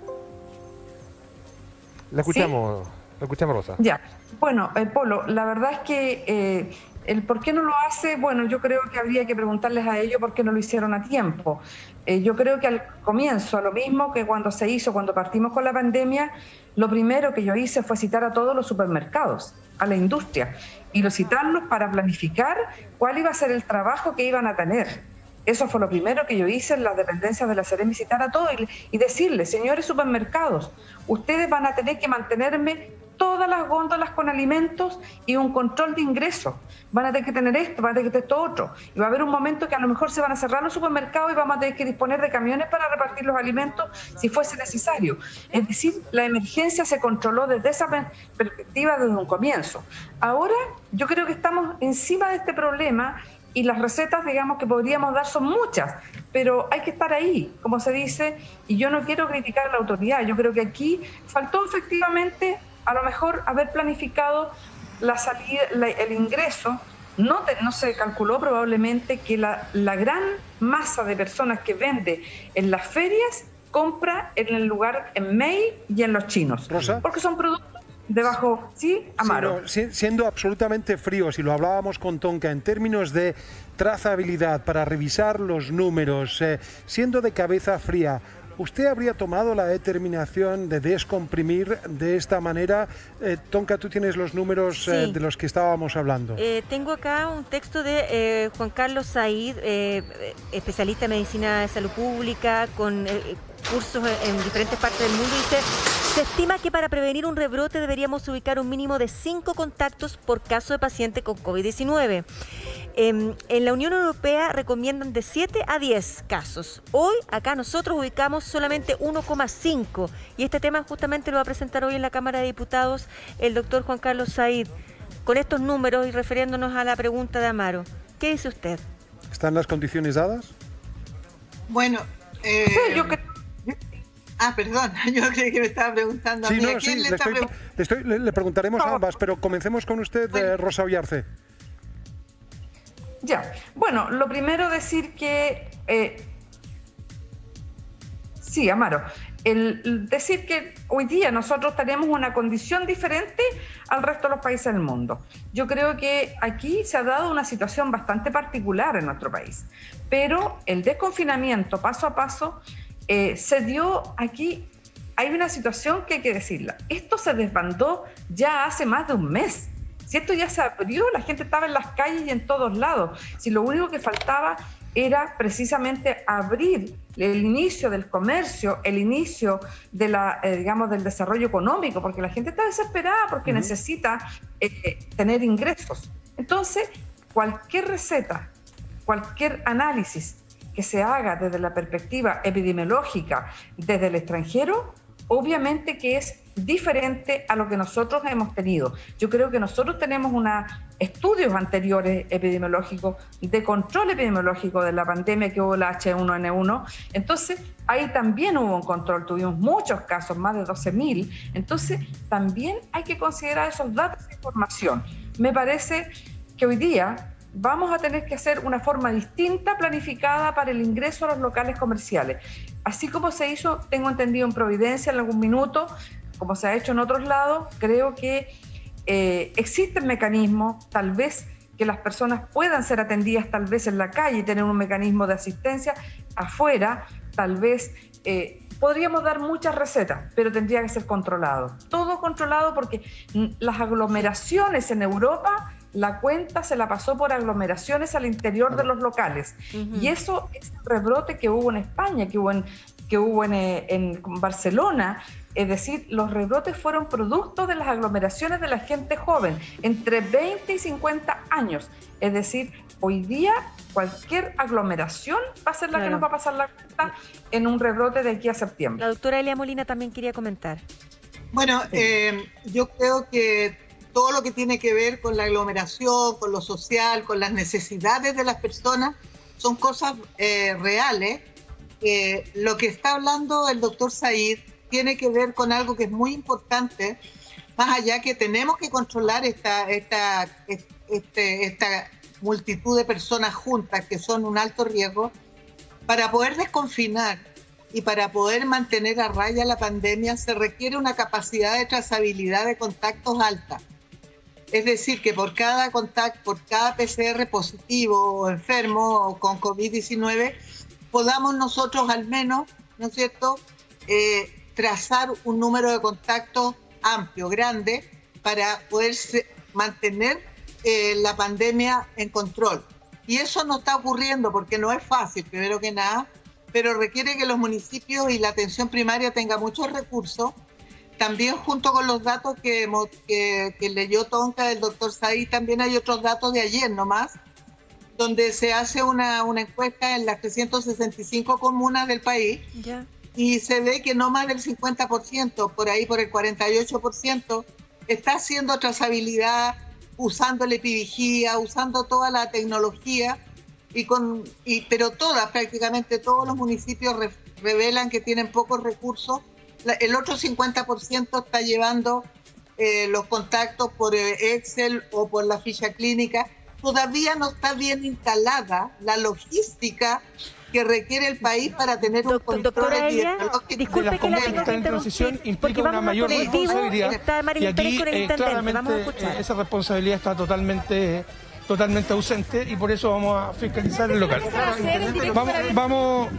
La escuchamos, ¿sí? La escuchamos, Rosa. Ya, bueno, eh, Polo, la verdad es que... Eh, El por qué no lo hace, bueno, yo creo que habría que preguntarles a ellos por qué no lo hicieron a tiempo. Eh, yo creo que al comienzo, lo mismo que cuando se hizo, cuando partimos con la pandemia, lo primero que yo hice fue citar a todos los supermercados, a la industria, y los citarlos para planificar cuál iba a ser el trabajo que iban a tener. Eso fue lo primero que yo hice en las dependencias de la Seremi, citar a todos y, y decirles, señores supermercados, ustedes van a tener que mantenerme todas las góndolas con alimentos y un control de ingresos. Van a tener que tener esto, van a tener que tener esto otro. Y va a haber un momento que a lo mejor se van a cerrar los supermercados y vamos a tener que disponer de camiones para repartir los alimentos si fuese necesario. Es decir, la emergencia se controló desde esa perspectiva desde un comienzo. Ahora yo creo que estamos encima de este problema y las recetas, digamos, que podríamos dar son muchas, pero hay que estar ahí, como se dice, y yo no quiero criticar a la autoridad. Yo creo que aquí faltó efectivamente a lo mejor haber planificado la salida, la, el ingreso. No, te, no se calculó probablemente que la, la gran masa de personas que vende en las ferias compra en el lugar en Meix y en los chinos. Rosa. Porque son productos de bajo, ¿sí, Amaro? Sí, no, siendo absolutamente fríos, y lo hablábamos con Tonka, en términos de trazabilidad para revisar los números, eh, siendo de cabeza fría, ¿usted habría tomado la determinación de descomprimir de esta manera? Eh, Tonka, tú tienes los números sí. eh, de los que estábamos hablando. Eh, tengo acá un texto de eh, Juan Carlos Said, eh, especialista en medicina de salud pública, con, eh, recursos en, en diferentes partes del mundo. Dice, se estima que para prevenir un rebrote deberíamos ubicar un mínimo de cinco contactos por caso de paciente con COVID diecinueve. Eh, en la Unión Europea recomiendan de siete a diez casos. Hoy, acá nosotros ubicamos solamente uno coma cinco. Y este tema justamente lo va a presentar hoy en la Cámara de Diputados el doctor Juan Carlos Said. Con estos números y refiriéndonos a la pregunta de Amaro, ¿qué dice usted? ¿Están las condiciones dadas? Bueno, eh... yo creo... Ah, perdón, yo creí que me estaba preguntando sí, a mí. No, ¿A quién sí, le, le, está estoy, le, estoy, le, le preguntaremos a ambas, pero comencemos con usted, bueno. eh, Rosa Oyarce. Ya, bueno, lo primero decir que... Eh, sí, Amaro, el decir que hoy día nosotros tenemos una condición diferente al resto de los países del mundo. Yo creo que aquí se ha dado una situación bastante particular en nuestro país, pero el desconfinamiento paso a paso eh, se dio aquí. Hay una situación que hay que decirla. Esto se desbandó ya hace más de un mes. Si esto ya se abrió, la gente estaba en las calles y en todos lados. Si lo único que faltaba era precisamente abrir el inicio del comercio, el inicio de la, eh, digamos, del desarrollo económico, porque la gente está desesperada porque uh-huh. necesita eh, tener ingresos. Entonces, cualquier receta, cualquier análisis que se haga desde la perspectiva epidemiológica desde el extranjero, obviamente que es diferente a lo que nosotros hemos tenido. Yo creo que nosotros tenemos unos estudios anteriores epidemiológicos de control epidemiológico de la pandemia que hubo la H uno N uno. Entonces, ahí también hubo un control. Tuvimos muchos casos, más de doce mil. Entonces, también hay que considerar esos datos de información. Me parece que hoy día vamos a tener que hacer una forma distinta, planificada para el ingreso a los locales comerciales. Así como se hizo, tengo entendido, en Providencia en algún minuto, como se ha hecho en otros lados, creo que eh, existen mecanismos, tal vez que las personas puedan ser atendidas tal vez en la calle y tener un mecanismo de asistencia afuera, tal vez eh, podríamos dar muchas recetas, pero tendría que ser controlado. Todo controlado porque las aglomeraciones en Europa, la cuenta se la pasó por aglomeraciones al interior de los locales. Uh-huh. Y eso es el rebrote que hubo en España, que hubo en, que hubo en, en Barcelona. Es decir, los rebrotes fueron producto de las aglomeraciones de la gente joven, entre veinte y cincuenta años. Es decir, hoy día cualquier aglomeración va a ser la claro. que nos va a pasar la cuenta en un rebrote de aquí a septiembre. La doctora Elia Molina también quería comentar. Bueno, eh, yo creo que todo lo que tiene que ver con la aglomeración, con lo social, con las necesidades de las personas, son cosas eh, reales. Eh, lo que está hablando el doctor Said tiene que ver con algo que es muy importante, más allá que tenemos que controlar esta, esta, este, esta multitud de personas juntas que son un alto riesgo, para poder desconfinar y para poder mantener a raya la pandemia se requiere una capacidad de trazabilidad de contactos alta. Es decir, que por cada contacto, por cada P C R positivo o enfermo o con COVID diecinueve, podamos nosotros al menos, ¿no es cierto?, eh, trazar un número de contactos amplio, grande, para poder mantener eh, la pandemia en control. Y eso no está ocurriendo porque no es fácil, primero que nada, pero requiere que los municipios y la atención primaria tengan muchos recursos. También junto con los datos que, que, que leyó Tonka del doctor Said, también hay otros datos de ayer nomás, donde se hace una, una encuesta en las trescientas sesenta y cinco comunas del país. Ya. Y se ve que no más del cincuenta por ciento, por ahí por el cuarenta y ocho por ciento, está haciendo trazabilidad, usando la epivigía, usando toda la tecnología, y con, y, pero todas, prácticamente todos los municipios re, revelan que tienen pocos recursos. La, el otro cincuenta por ciento está llevando eh, los contactos por eh, Excel o por la ficha clínica. Todavía no está bien instalada la logística que requiere el país para tener un control epidemiológico. Disculpe que la tengo que transición implica una mayor responsabilidad y aquí eh, claramente eh, esa responsabilidad está totalmente totalmente ausente y por eso vamos a fiscalizar el local. Vamos, vamos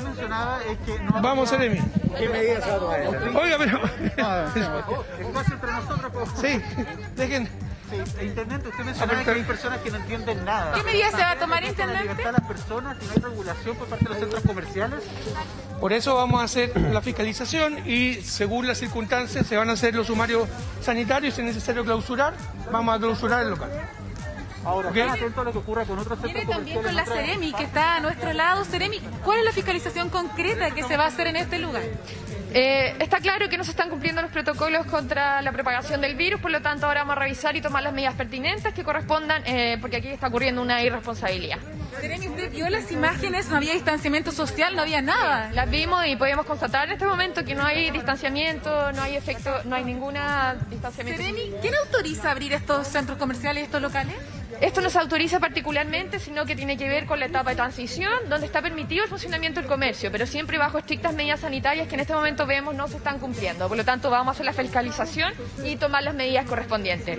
mencionaba es que no... Vamos, Seremi. ¿Qué medidas se va a tomar? Oiga, pero... Espacio entre nosotros, por favor. Sí, dejen... Sí, intendente, usted mencionaba que hay personas que no entienden nada. ¿Qué medidas se va a tomar, intendente? La libertad de las personas, si no hay regulación por parte de los centros comerciales. Por eso vamos a hacer la fiscalización y según las circunstancias se van a hacer los sumarios sanitarios. Si es necesario clausurar, vamos a clausurar el local. Ahora, ¿okay? Atento a lo que ocurra con otros centros comerciales. Viene también con la Seremi, que está a nuestro lado. Seremi, ¿cuál es la fiscalización concreta que se va a hacer en este lugar? Eh, está claro que no se están cumpliendo los protocolos contra la propagación del virus, por lo tanto ahora vamos a revisar y tomar las medidas pertinentes que correspondan, eh, porque aquí está ocurriendo una irresponsabilidad. Seremi, usted vio las imágenes, no había distanciamiento social, no había nada. Las vimos y podemos constatar en este momento que no hay distanciamiento, no hay efecto, no hay ninguna distanciamiento. Seremi, ¿quién autoriza abrir estos centros comerciales y estos locales? Esto no se autoriza particularmente, sino que tiene que ver con la etapa de transición, donde está permitido el funcionamiento del comercio, pero siempre bajo estrictas medidas sanitarias que en este momento vemos no se están cumpliendo. Por lo tanto, vamos a hacer la fiscalización y tomar las medidas correspondientes.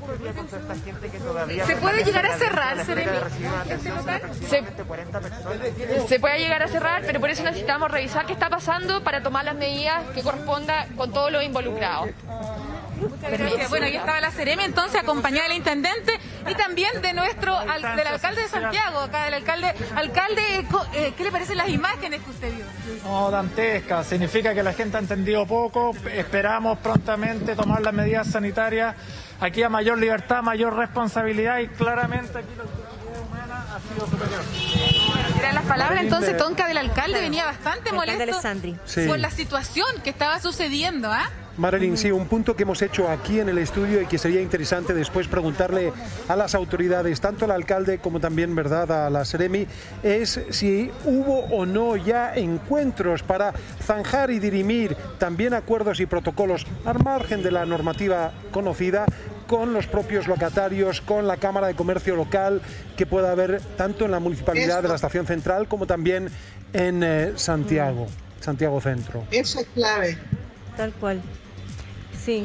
¿Se puede llegar a cerrar, Seremi, este local? Se, se puede llegar a cerrar, pero por eso necesitamos revisar qué está pasando para tomar las medidas que correspondan con todos los involucrados. Gracias. Bueno, aquí estaba la Seremi, entonces, acompañada del intendente y también de nuestro, al, del alcalde de Santiago, acá del alcalde. Alcalde, eh, ¿qué le parecen las imágenes que usted vio? No, dantesca, significa que la gente ha entendido poco, esperamos prontamente tomar las medidas sanitarias, aquí a mayor libertad, mayor responsabilidad y claramente aquí la autoridad humana ha sido superior. Eran las palabras entonces, Tonka, del alcalde, venía bastante molesto sí. por la situación que estaba sucediendo, ¿ah? ¿eh? Marilyn, sí, un punto que hemos hecho aquí en el estudio y que sería interesante después preguntarle a las autoridades, tanto al alcalde como también, verdad, a la Seremi, es si hubo o no ya encuentros para zanjar y dirimir también acuerdos y protocolos al margen de la normativa conocida con los propios locatarios, con la Cámara de Comercio local que pueda haber tanto en la municipalidad Eso. de la Estación Central como también en eh, Santiago, Santiago Centro. Eso es clave. Tal cual. Sí.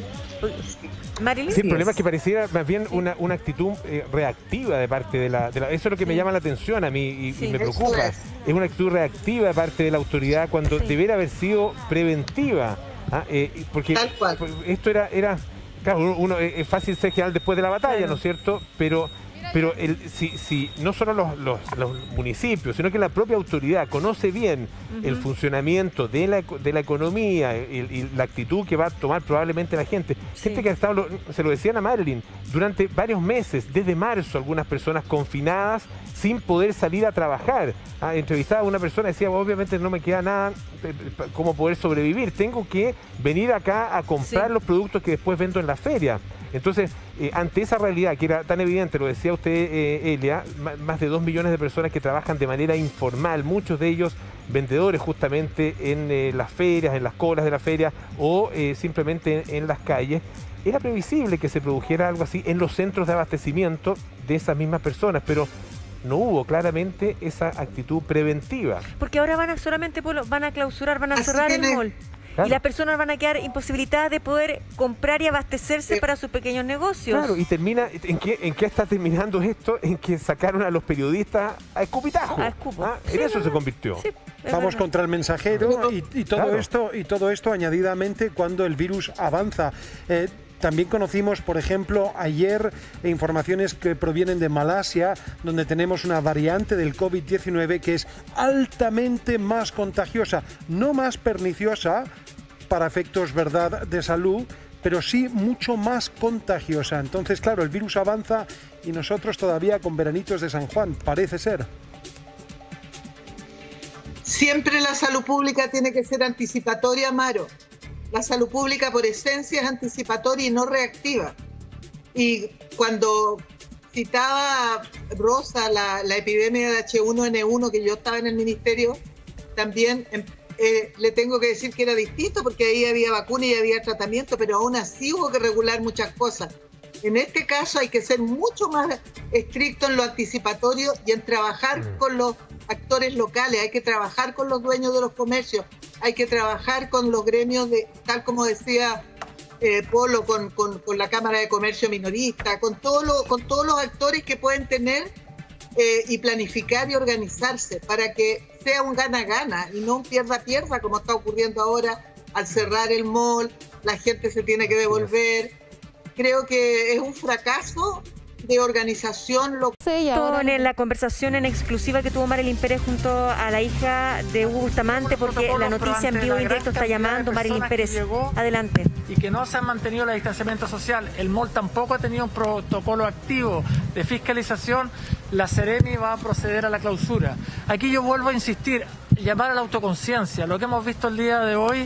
Marilyn. Sí, el problema es que pareciera más bien una, una actitud eh, reactiva de parte de la, de la... Eso es lo que sí. me llama la atención a mí y, sí. y me preocupa. Es. es una actitud reactiva de parte de la autoridad cuando sí. debiera haber sido preventiva. ¿ah? Eh, porque Tal cual. esto era... era claro, uno, uno es fácil ser general después de la batalla, claro. ¿no es cierto? Pero... Pero el, si, si no solo los, los, los municipios, sino que la propia autoridad conoce bien uh-huh. el funcionamiento de la, de la economía y, y la actitud que va a tomar probablemente la gente. Sí. Gente que ha estado, se lo decían a Marilyn, durante varios meses, desde marzo, algunas personas confinadas sin poder salir a trabajar. Ah, entrevistaba a una persona y decía, obviamente no me queda nada como poder sobrevivir, tengo que venir acá a comprar sí. los productos que después vendo en la feria. Entonces, eh, ante esa realidad que era tan evidente, lo decía usted, eh, Elia, más de dos millones de personas que trabajan de manera informal, muchos de ellos vendedores justamente en eh, las ferias, en las colas de la feria o eh, simplemente en, en las calles, era previsible que se produjera algo así en los centros de abastecimiento de esas mismas personas, pero no hubo claramente esa actitud preventiva. Porque ahora van a solamente van a clausurar, van a así cerrar el mall. Claro. Y las personas van a quedar imposibilitadas de poder comprar y abastecerse sí. para sus pequeños negocios. Claro, y termina, ¿en qué, en qué está terminando esto? En que sacaron a los periodistas a escupitajo. A escupo. ¿Ah? En sí, eso se convirtió. Sí, Vamos verdad. contra el mensajero y, y todo claro. esto y todo esto añadidamente cuando el virus avanza. Eh, También conocimos, por ejemplo, ayer informaciones que provienen de Malasia, donde tenemos una variante del COVID diecinueve que es altamente más contagiosa, no más perniciosa para efectos, verdad, de salud, pero sí mucho más contagiosa. Entonces, claro, el virus avanza y nosotros todavía con veranitos de San Juan, parece ser. Siempre la salud pública tiene que ser anticipatoria, Amaro. La salud pública por esencia es anticipatoria y no reactiva. Y cuando citaba Rosa la, la epidemia de H uno N uno, que yo estaba en el ministerio, también eh, le tengo que decir que era distinto porque ahí había vacuna y había tratamiento, pero aún así hubo que regular muchas cosas. En este caso hay que ser mucho más estricto en lo anticipatorio y en trabajar con los actores locales, hay que trabajar con los dueños de los comercios, hay que trabajar con los gremios, de, tal como decía eh, Polo, con, con, con la Cámara de Comercio Minorista, con, todo lo, con todos los actores que pueden tener eh, y planificar y organizarse para que sea un gana-gana y no un pierda-pierda como está ocurriendo ahora al cerrar el mall, la gente se tiene que devolver. Creo que es un fracaso de organización local. En la conversación en exclusiva que tuvo Marilyn Pérez junto a la hija de Hugo Bustamante, porque la noticia en vivo y directo está llamando Marilyn Pérez. Adelante. Y que no se ha mantenido el distanciamiento social. El mall tampoco ha tenido un protocolo activo de fiscalización. La Seremi va a proceder a la clausura. Aquí yo vuelvo a insistir, llamar a la autoconciencia. Lo que hemos visto el día de hoy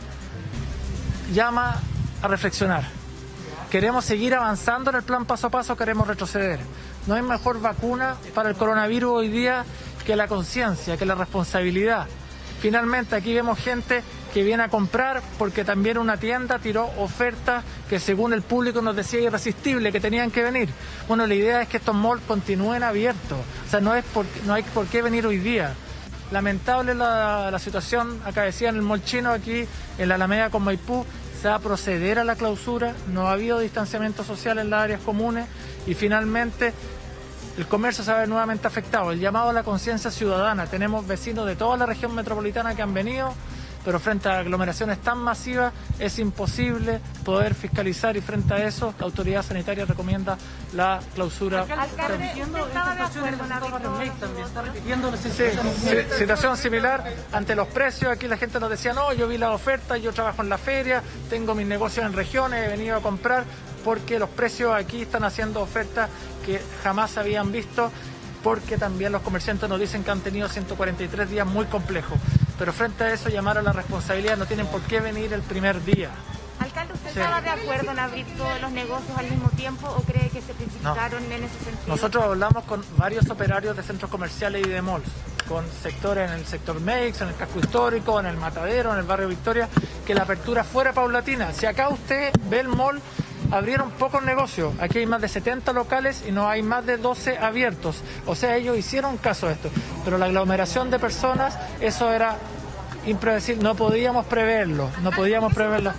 llama a reflexionar. Queremos seguir avanzando en el plan paso a paso, queremos retroceder. No hay mejor vacuna para el coronavirus hoy día que la conciencia, que la responsabilidad. Finalmente aquí vemos gente que viene a comprar porque también una tienda tiró ofertas que según el público nos decía irresistible, que tenían que venir. Bueno, la idea es que estos malls continúen abiertos, o sea, no, es por, no hay por qué venir hoy día. Lamentable la, la situación, acá decía en el mall chino, aquí en la Alameda con Maipú, se va a proceder a la clausura, no ha habido distanciamiento social en las áreas comunes y finalmente el comercio se va a ver nuevamente afectado. El llamado a la conciencia ciudadana, tenemos vecinos de toda la región metropolitana que han venido, pero frente a aglomeraciones tan masivas es imposible poder fiscalizar y frente a eso la autoridad sanitaria recomienda la clausura. Sí, sí, situación similar ante los precios. Aquí la gente nos decía, no, yo vi la oferta, yo trabajo en la feria, tengo mis negocios en regiones, he venido a comprar porque los precios aquí están haciendo ofertas que jamás habían visto, porque también los comerciantes nos dicen que han tenido ciento cuarenta y tres días muy complejos. Pero frente a eso, llamar a la responsabilidad, no tienen por qué venir el primer día. Alcalde, ¿usted Sí. estaba de acuerdo en abrir todos los negocios al mismo tiempo o cree que se precipitaron en ese sentido? Nosotros hablamos con varios operarios de centros comerciales y de malls, con sectores en el sector Meix, en el casco histórico, en el Matadero, en el barrio Victoria, que la apertura fuera paulatina. Si acá usted ve el mall, abrieron pocos negocios. Aquí hay más de setenta locales y no hay más de doce abiertos. O sea, ellos hicieron caso a esto. Pero la aglomeración de personas, eso era impredecible. No podíamos preverlo. No podíamos preverlo.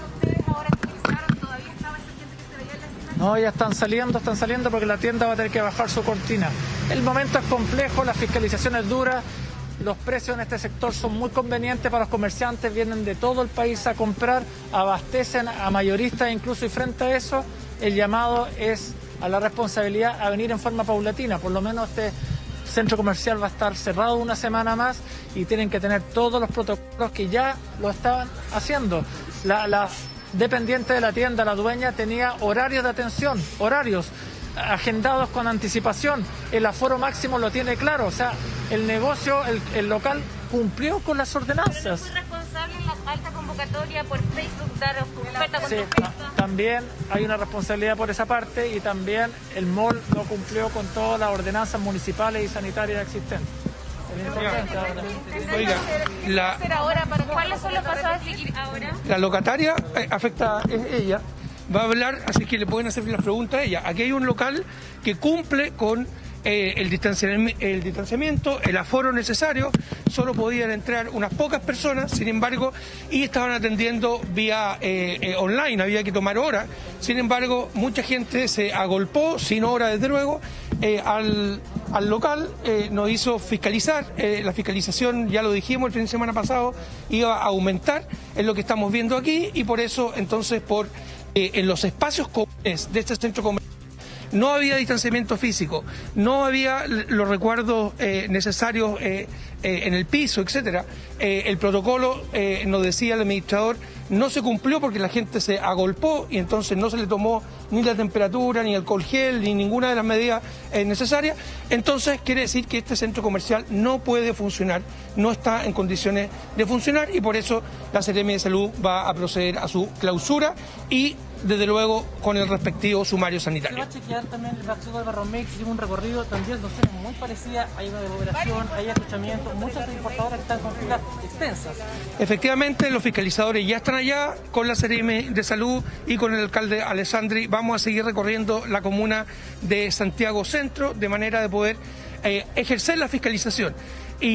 No, ya están saliendo, están saliendo porque la tienda va a tener que bajar su cortina. El momento es complejo, la fiscalización es dura. Los precios en este sector son muy convenientes para los comerciantes, vienen de todo el país a comprar, abastecen a mayoristas incluso, y frente a eso el llamado es a la responsabilidad a venir en forma paulatina. Por lo menos este centro comercial va a estar cerrado una semana más y tienen que tener todos los protocolos que ya lo estaban haciendo. La, la dependiente de la tienda, la dueña, tenía horarios de atención, horarios agendados con anticipación, el aforo máximo lo tiene claro, o sea, el negocio, el, el local cumplió con las ordenanzas. ¿Fue responsable en la alta convocatoria por Facebook dar oferta Sí, contra oferta? ta- también hay una responsabilidad por esa parte y también el mall no cumplió con todas las ordenanzas municipales y sanitarias existentes. Es importante ahora. Oiga, la, hacer ahora? ¿Para cuáles son los pasos a seguir ahora? la locataria eh, afectada es ella, va a hablar, así que le pueden hacer las preguntas a ella. Aquí hay un local que cumple con eh, el, distanciami- el distanciamiento, el aforo necesario, solo podían entrar unas pocas personas, sin embargo, y estaban atendiendo vía eh, eh, online, había que tomar hora. Sin embargo, mucha gente se agolpó, sin hora desde luego, eh, al, al local, eh, nos hizo fiscalizar. Eh, la fiscalización, ya lo dijimos el fin de semana pasado, iba a aumentar, es lo que estamos viendo aquí, y por eso entonces por eh, en los espacios comunes de este centro comercial no había distanciamiento físico, no había l- los recuerdos eh, necesarios eh, eh, en el piso, etcétera. Eh, el protocolo, eh, nos decía el administrador, no se cumplió porque la gente se agolpó y entonces no se le tomó ni la temperatura, ni alcohol gel, ni ninguna de las medidas eh, necesarias. Entonces quiere decir que este centro comercial no puede funcionar, no está en condiciones de funcionar y por eso la Seremi de Salud va a proceder a su clausura y desde luego con el respectivo sumario sanitario. Se va a chequear también el acceso al Barro Mex, hicimos un recorrido, también zonas muy parecida, hay una demoración, hay escuchamiento, muchas importadoras que están con filas extensas. Efectivamente, los fiscalizadores ya están allá con la Seremi de Salud y con el alcalde Alessandri. Vamos a seguir recorriendo la comuna de Santiago Centro de manera de poder eh, ejercer la fiscalización. Y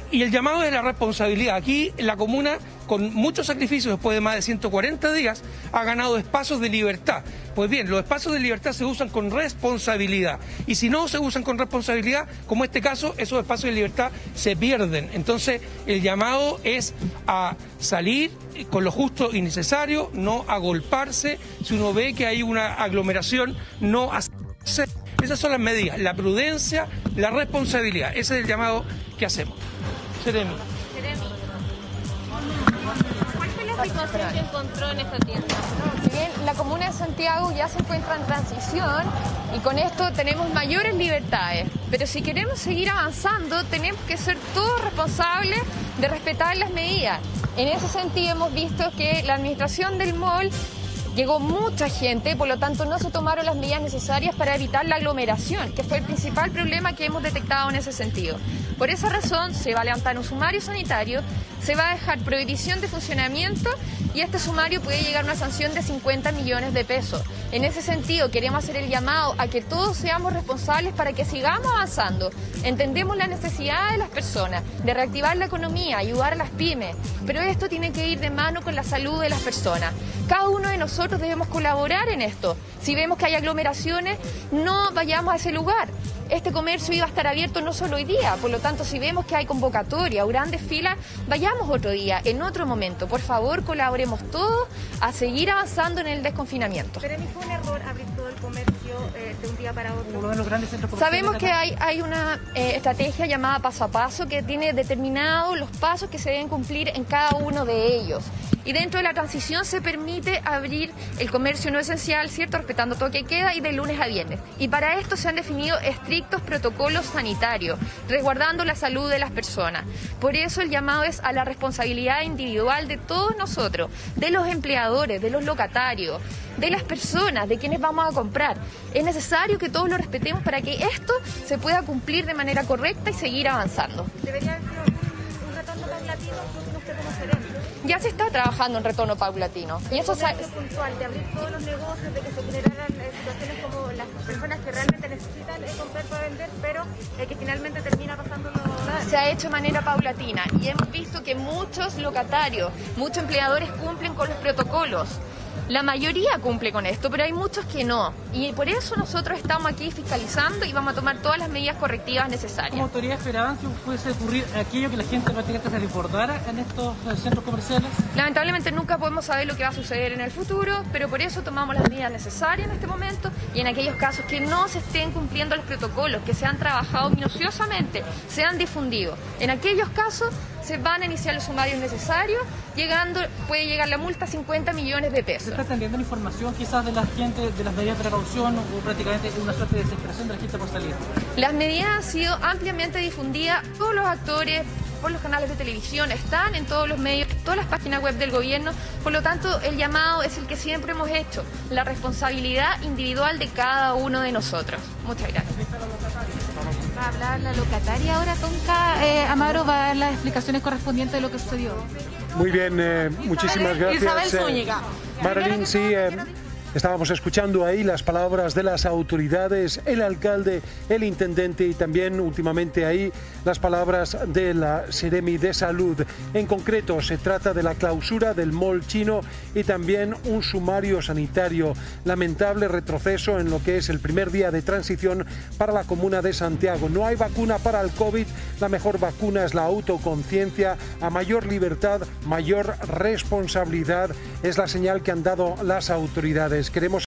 Y el llamado es la responsabilidad. Aquí la comuna, con muchos sacrificios, después de más de ciento cuarenta días, ha ganado espacios de libertad. Pues bien, los espacios de libertad se usan con responsabilidad. Y si no se usan con responsabilidad, como este caso, esos espacios de libertad se pierden. Entonces, el llamado es a salir con lo justo y necesario, no agolparse. Si uno ve que hay una aglomeración, no hacerse. Esas son las medidas, la prudencia, la responsabilidad. Ese es el llamado que hacemos. Seremi. ¿Cuál fue la situación que encontró en esta tienda? Si bien la comuna de Santiago ya se encuentra en transición y con esto tenemos mayores libertades, pero si queremos seguir avanzando tenemos que ser todos responsables de respetar las medidas. En ese sentido hemos visto que la administración del mall llegó mucha gente, por lo tanto no se tomaron las medidas necesarias para evitar la aglomeración, que fue el principal problema que hemos detectado en ese sentido. Por esa razón se va a levantar un sumario sanitario, se va a dejar prohibición de funcionamiento y este sumario puede llegar a una sanción de cincuenta millones de pesos. En ese sentido queremos hacer el llamado a que todos seamos responsables para que sigamos avanzando. Entendemos la necesidad de las personas de reactivar la economía, ayudar a las pymes, pero esto tiene que ir de mano con la salud de las personas. Cada uno de nosotros debemos colaborar en esto. Si vemos que hay aglomeraciones, no vayamos a ese lugar. Este comercio iba a estar abierto no solo hoy día, por lo tanto, si vemos que hay convocatoria o grandes filas, vayamos otro día, en otro momento. Por favor, colaboremos todos a seguir avanzando en el desconfinamiento. Pero fue un error abrir todo el comercio eh, de un día para otro. Los grandes centros Sabemos que hay, hay una eh, estrategia llamada paso a paso que tiene determinados los pasos que se deben cumplir en cada uno de ellos. Y dentro de la transición se permite abrir el comercio no esencial, ¿cierto? Respetando toque de queda y de lunes a viernes. Y para esto se han definido estrictos protocolos sanitarios, resguardando la salud de las personas. Por eso el llamado es a la responsabilidad individual de todos nosotros, de los empleadores, de los locatarios, de las personas, de quienes vamos a comprar. Es necesario que todos lo respetemos para que esto se pueda cumplir de manera correcta y seguir avanzando. Debería haber sido un, un retorno paulatino, no usted como gerente. Ya se está trabajando en retorno paulatino. Y eso sa- puntual de abrir todos los negocios, de que se generaran eh, situaciones como las personas que realmente necesitan eh, comprar para vender, pero eh, que finalmente termina pasando lo... Se ha hecho de manera paulatina y hemos visto que muchos locatarios, muchos empleadores cumplen con los protocolos. La mayoría cumple con esto, pero hay muchos que no. Y por eso nosotros estamos aquí fiscalizando y vamos a tomar todas las medidas correctivas necesarias. ¿Cómo autoridades esperaban que fuese ocurrir aquello que la gente prácticamente se desbordara en estos centros comerciales? Lamentablemente nunca podemos saber lo que va a suceder en el futuro, pero por eso tomamos las medidas necesarias en este momento y en aquellos casos que no se estén cumpliendo los protocolos, que se han trabajado minuciosamente, se han difundido. En aquellos casos se van a iniciar los sumarios necesarios, llegando, puede llegar la multa a cincuenta millones de pesos. ¿Se está atendiendo la información quizás de la gente, de las medidas de precaución o prácticamente una suerte de desesperación de la gente por salir? Las medidas han sido ampliamente difundidas, todos los actores, por los canales de televisión, están en todos los medios, todas las páginas web del gobierno, por lo tanto el llamado es el que siempre hemos hecho, la responsabilidad individual de cada uno de nosotros. Muchas gracias. Va a hablar la locataria ahora, Tonka. Eh, Amaro va a dar las explicaciones correspondientes de lo que sucedió. Muy bien, eh, muchísimas gracias. Isabel Zúñiga. Eh, Marilyn, sí, eh, estábamos escuchando ahí las palabras de las autoridades, el alcalde, el intendente y también últimamente ahí las palabras de la Seremi de Salud. En concreto se trata de la clausura del mall chino y también un sumario sanitario. Lamentable retroceso en lo que es el primer día de transición para la comuna de Santiago. No hay vacuna para el COVID, la mejor vacuna es la autoconciencia. A mayor libertad, mayor responsabilidad es la señal que han dado las autoridades. Queremos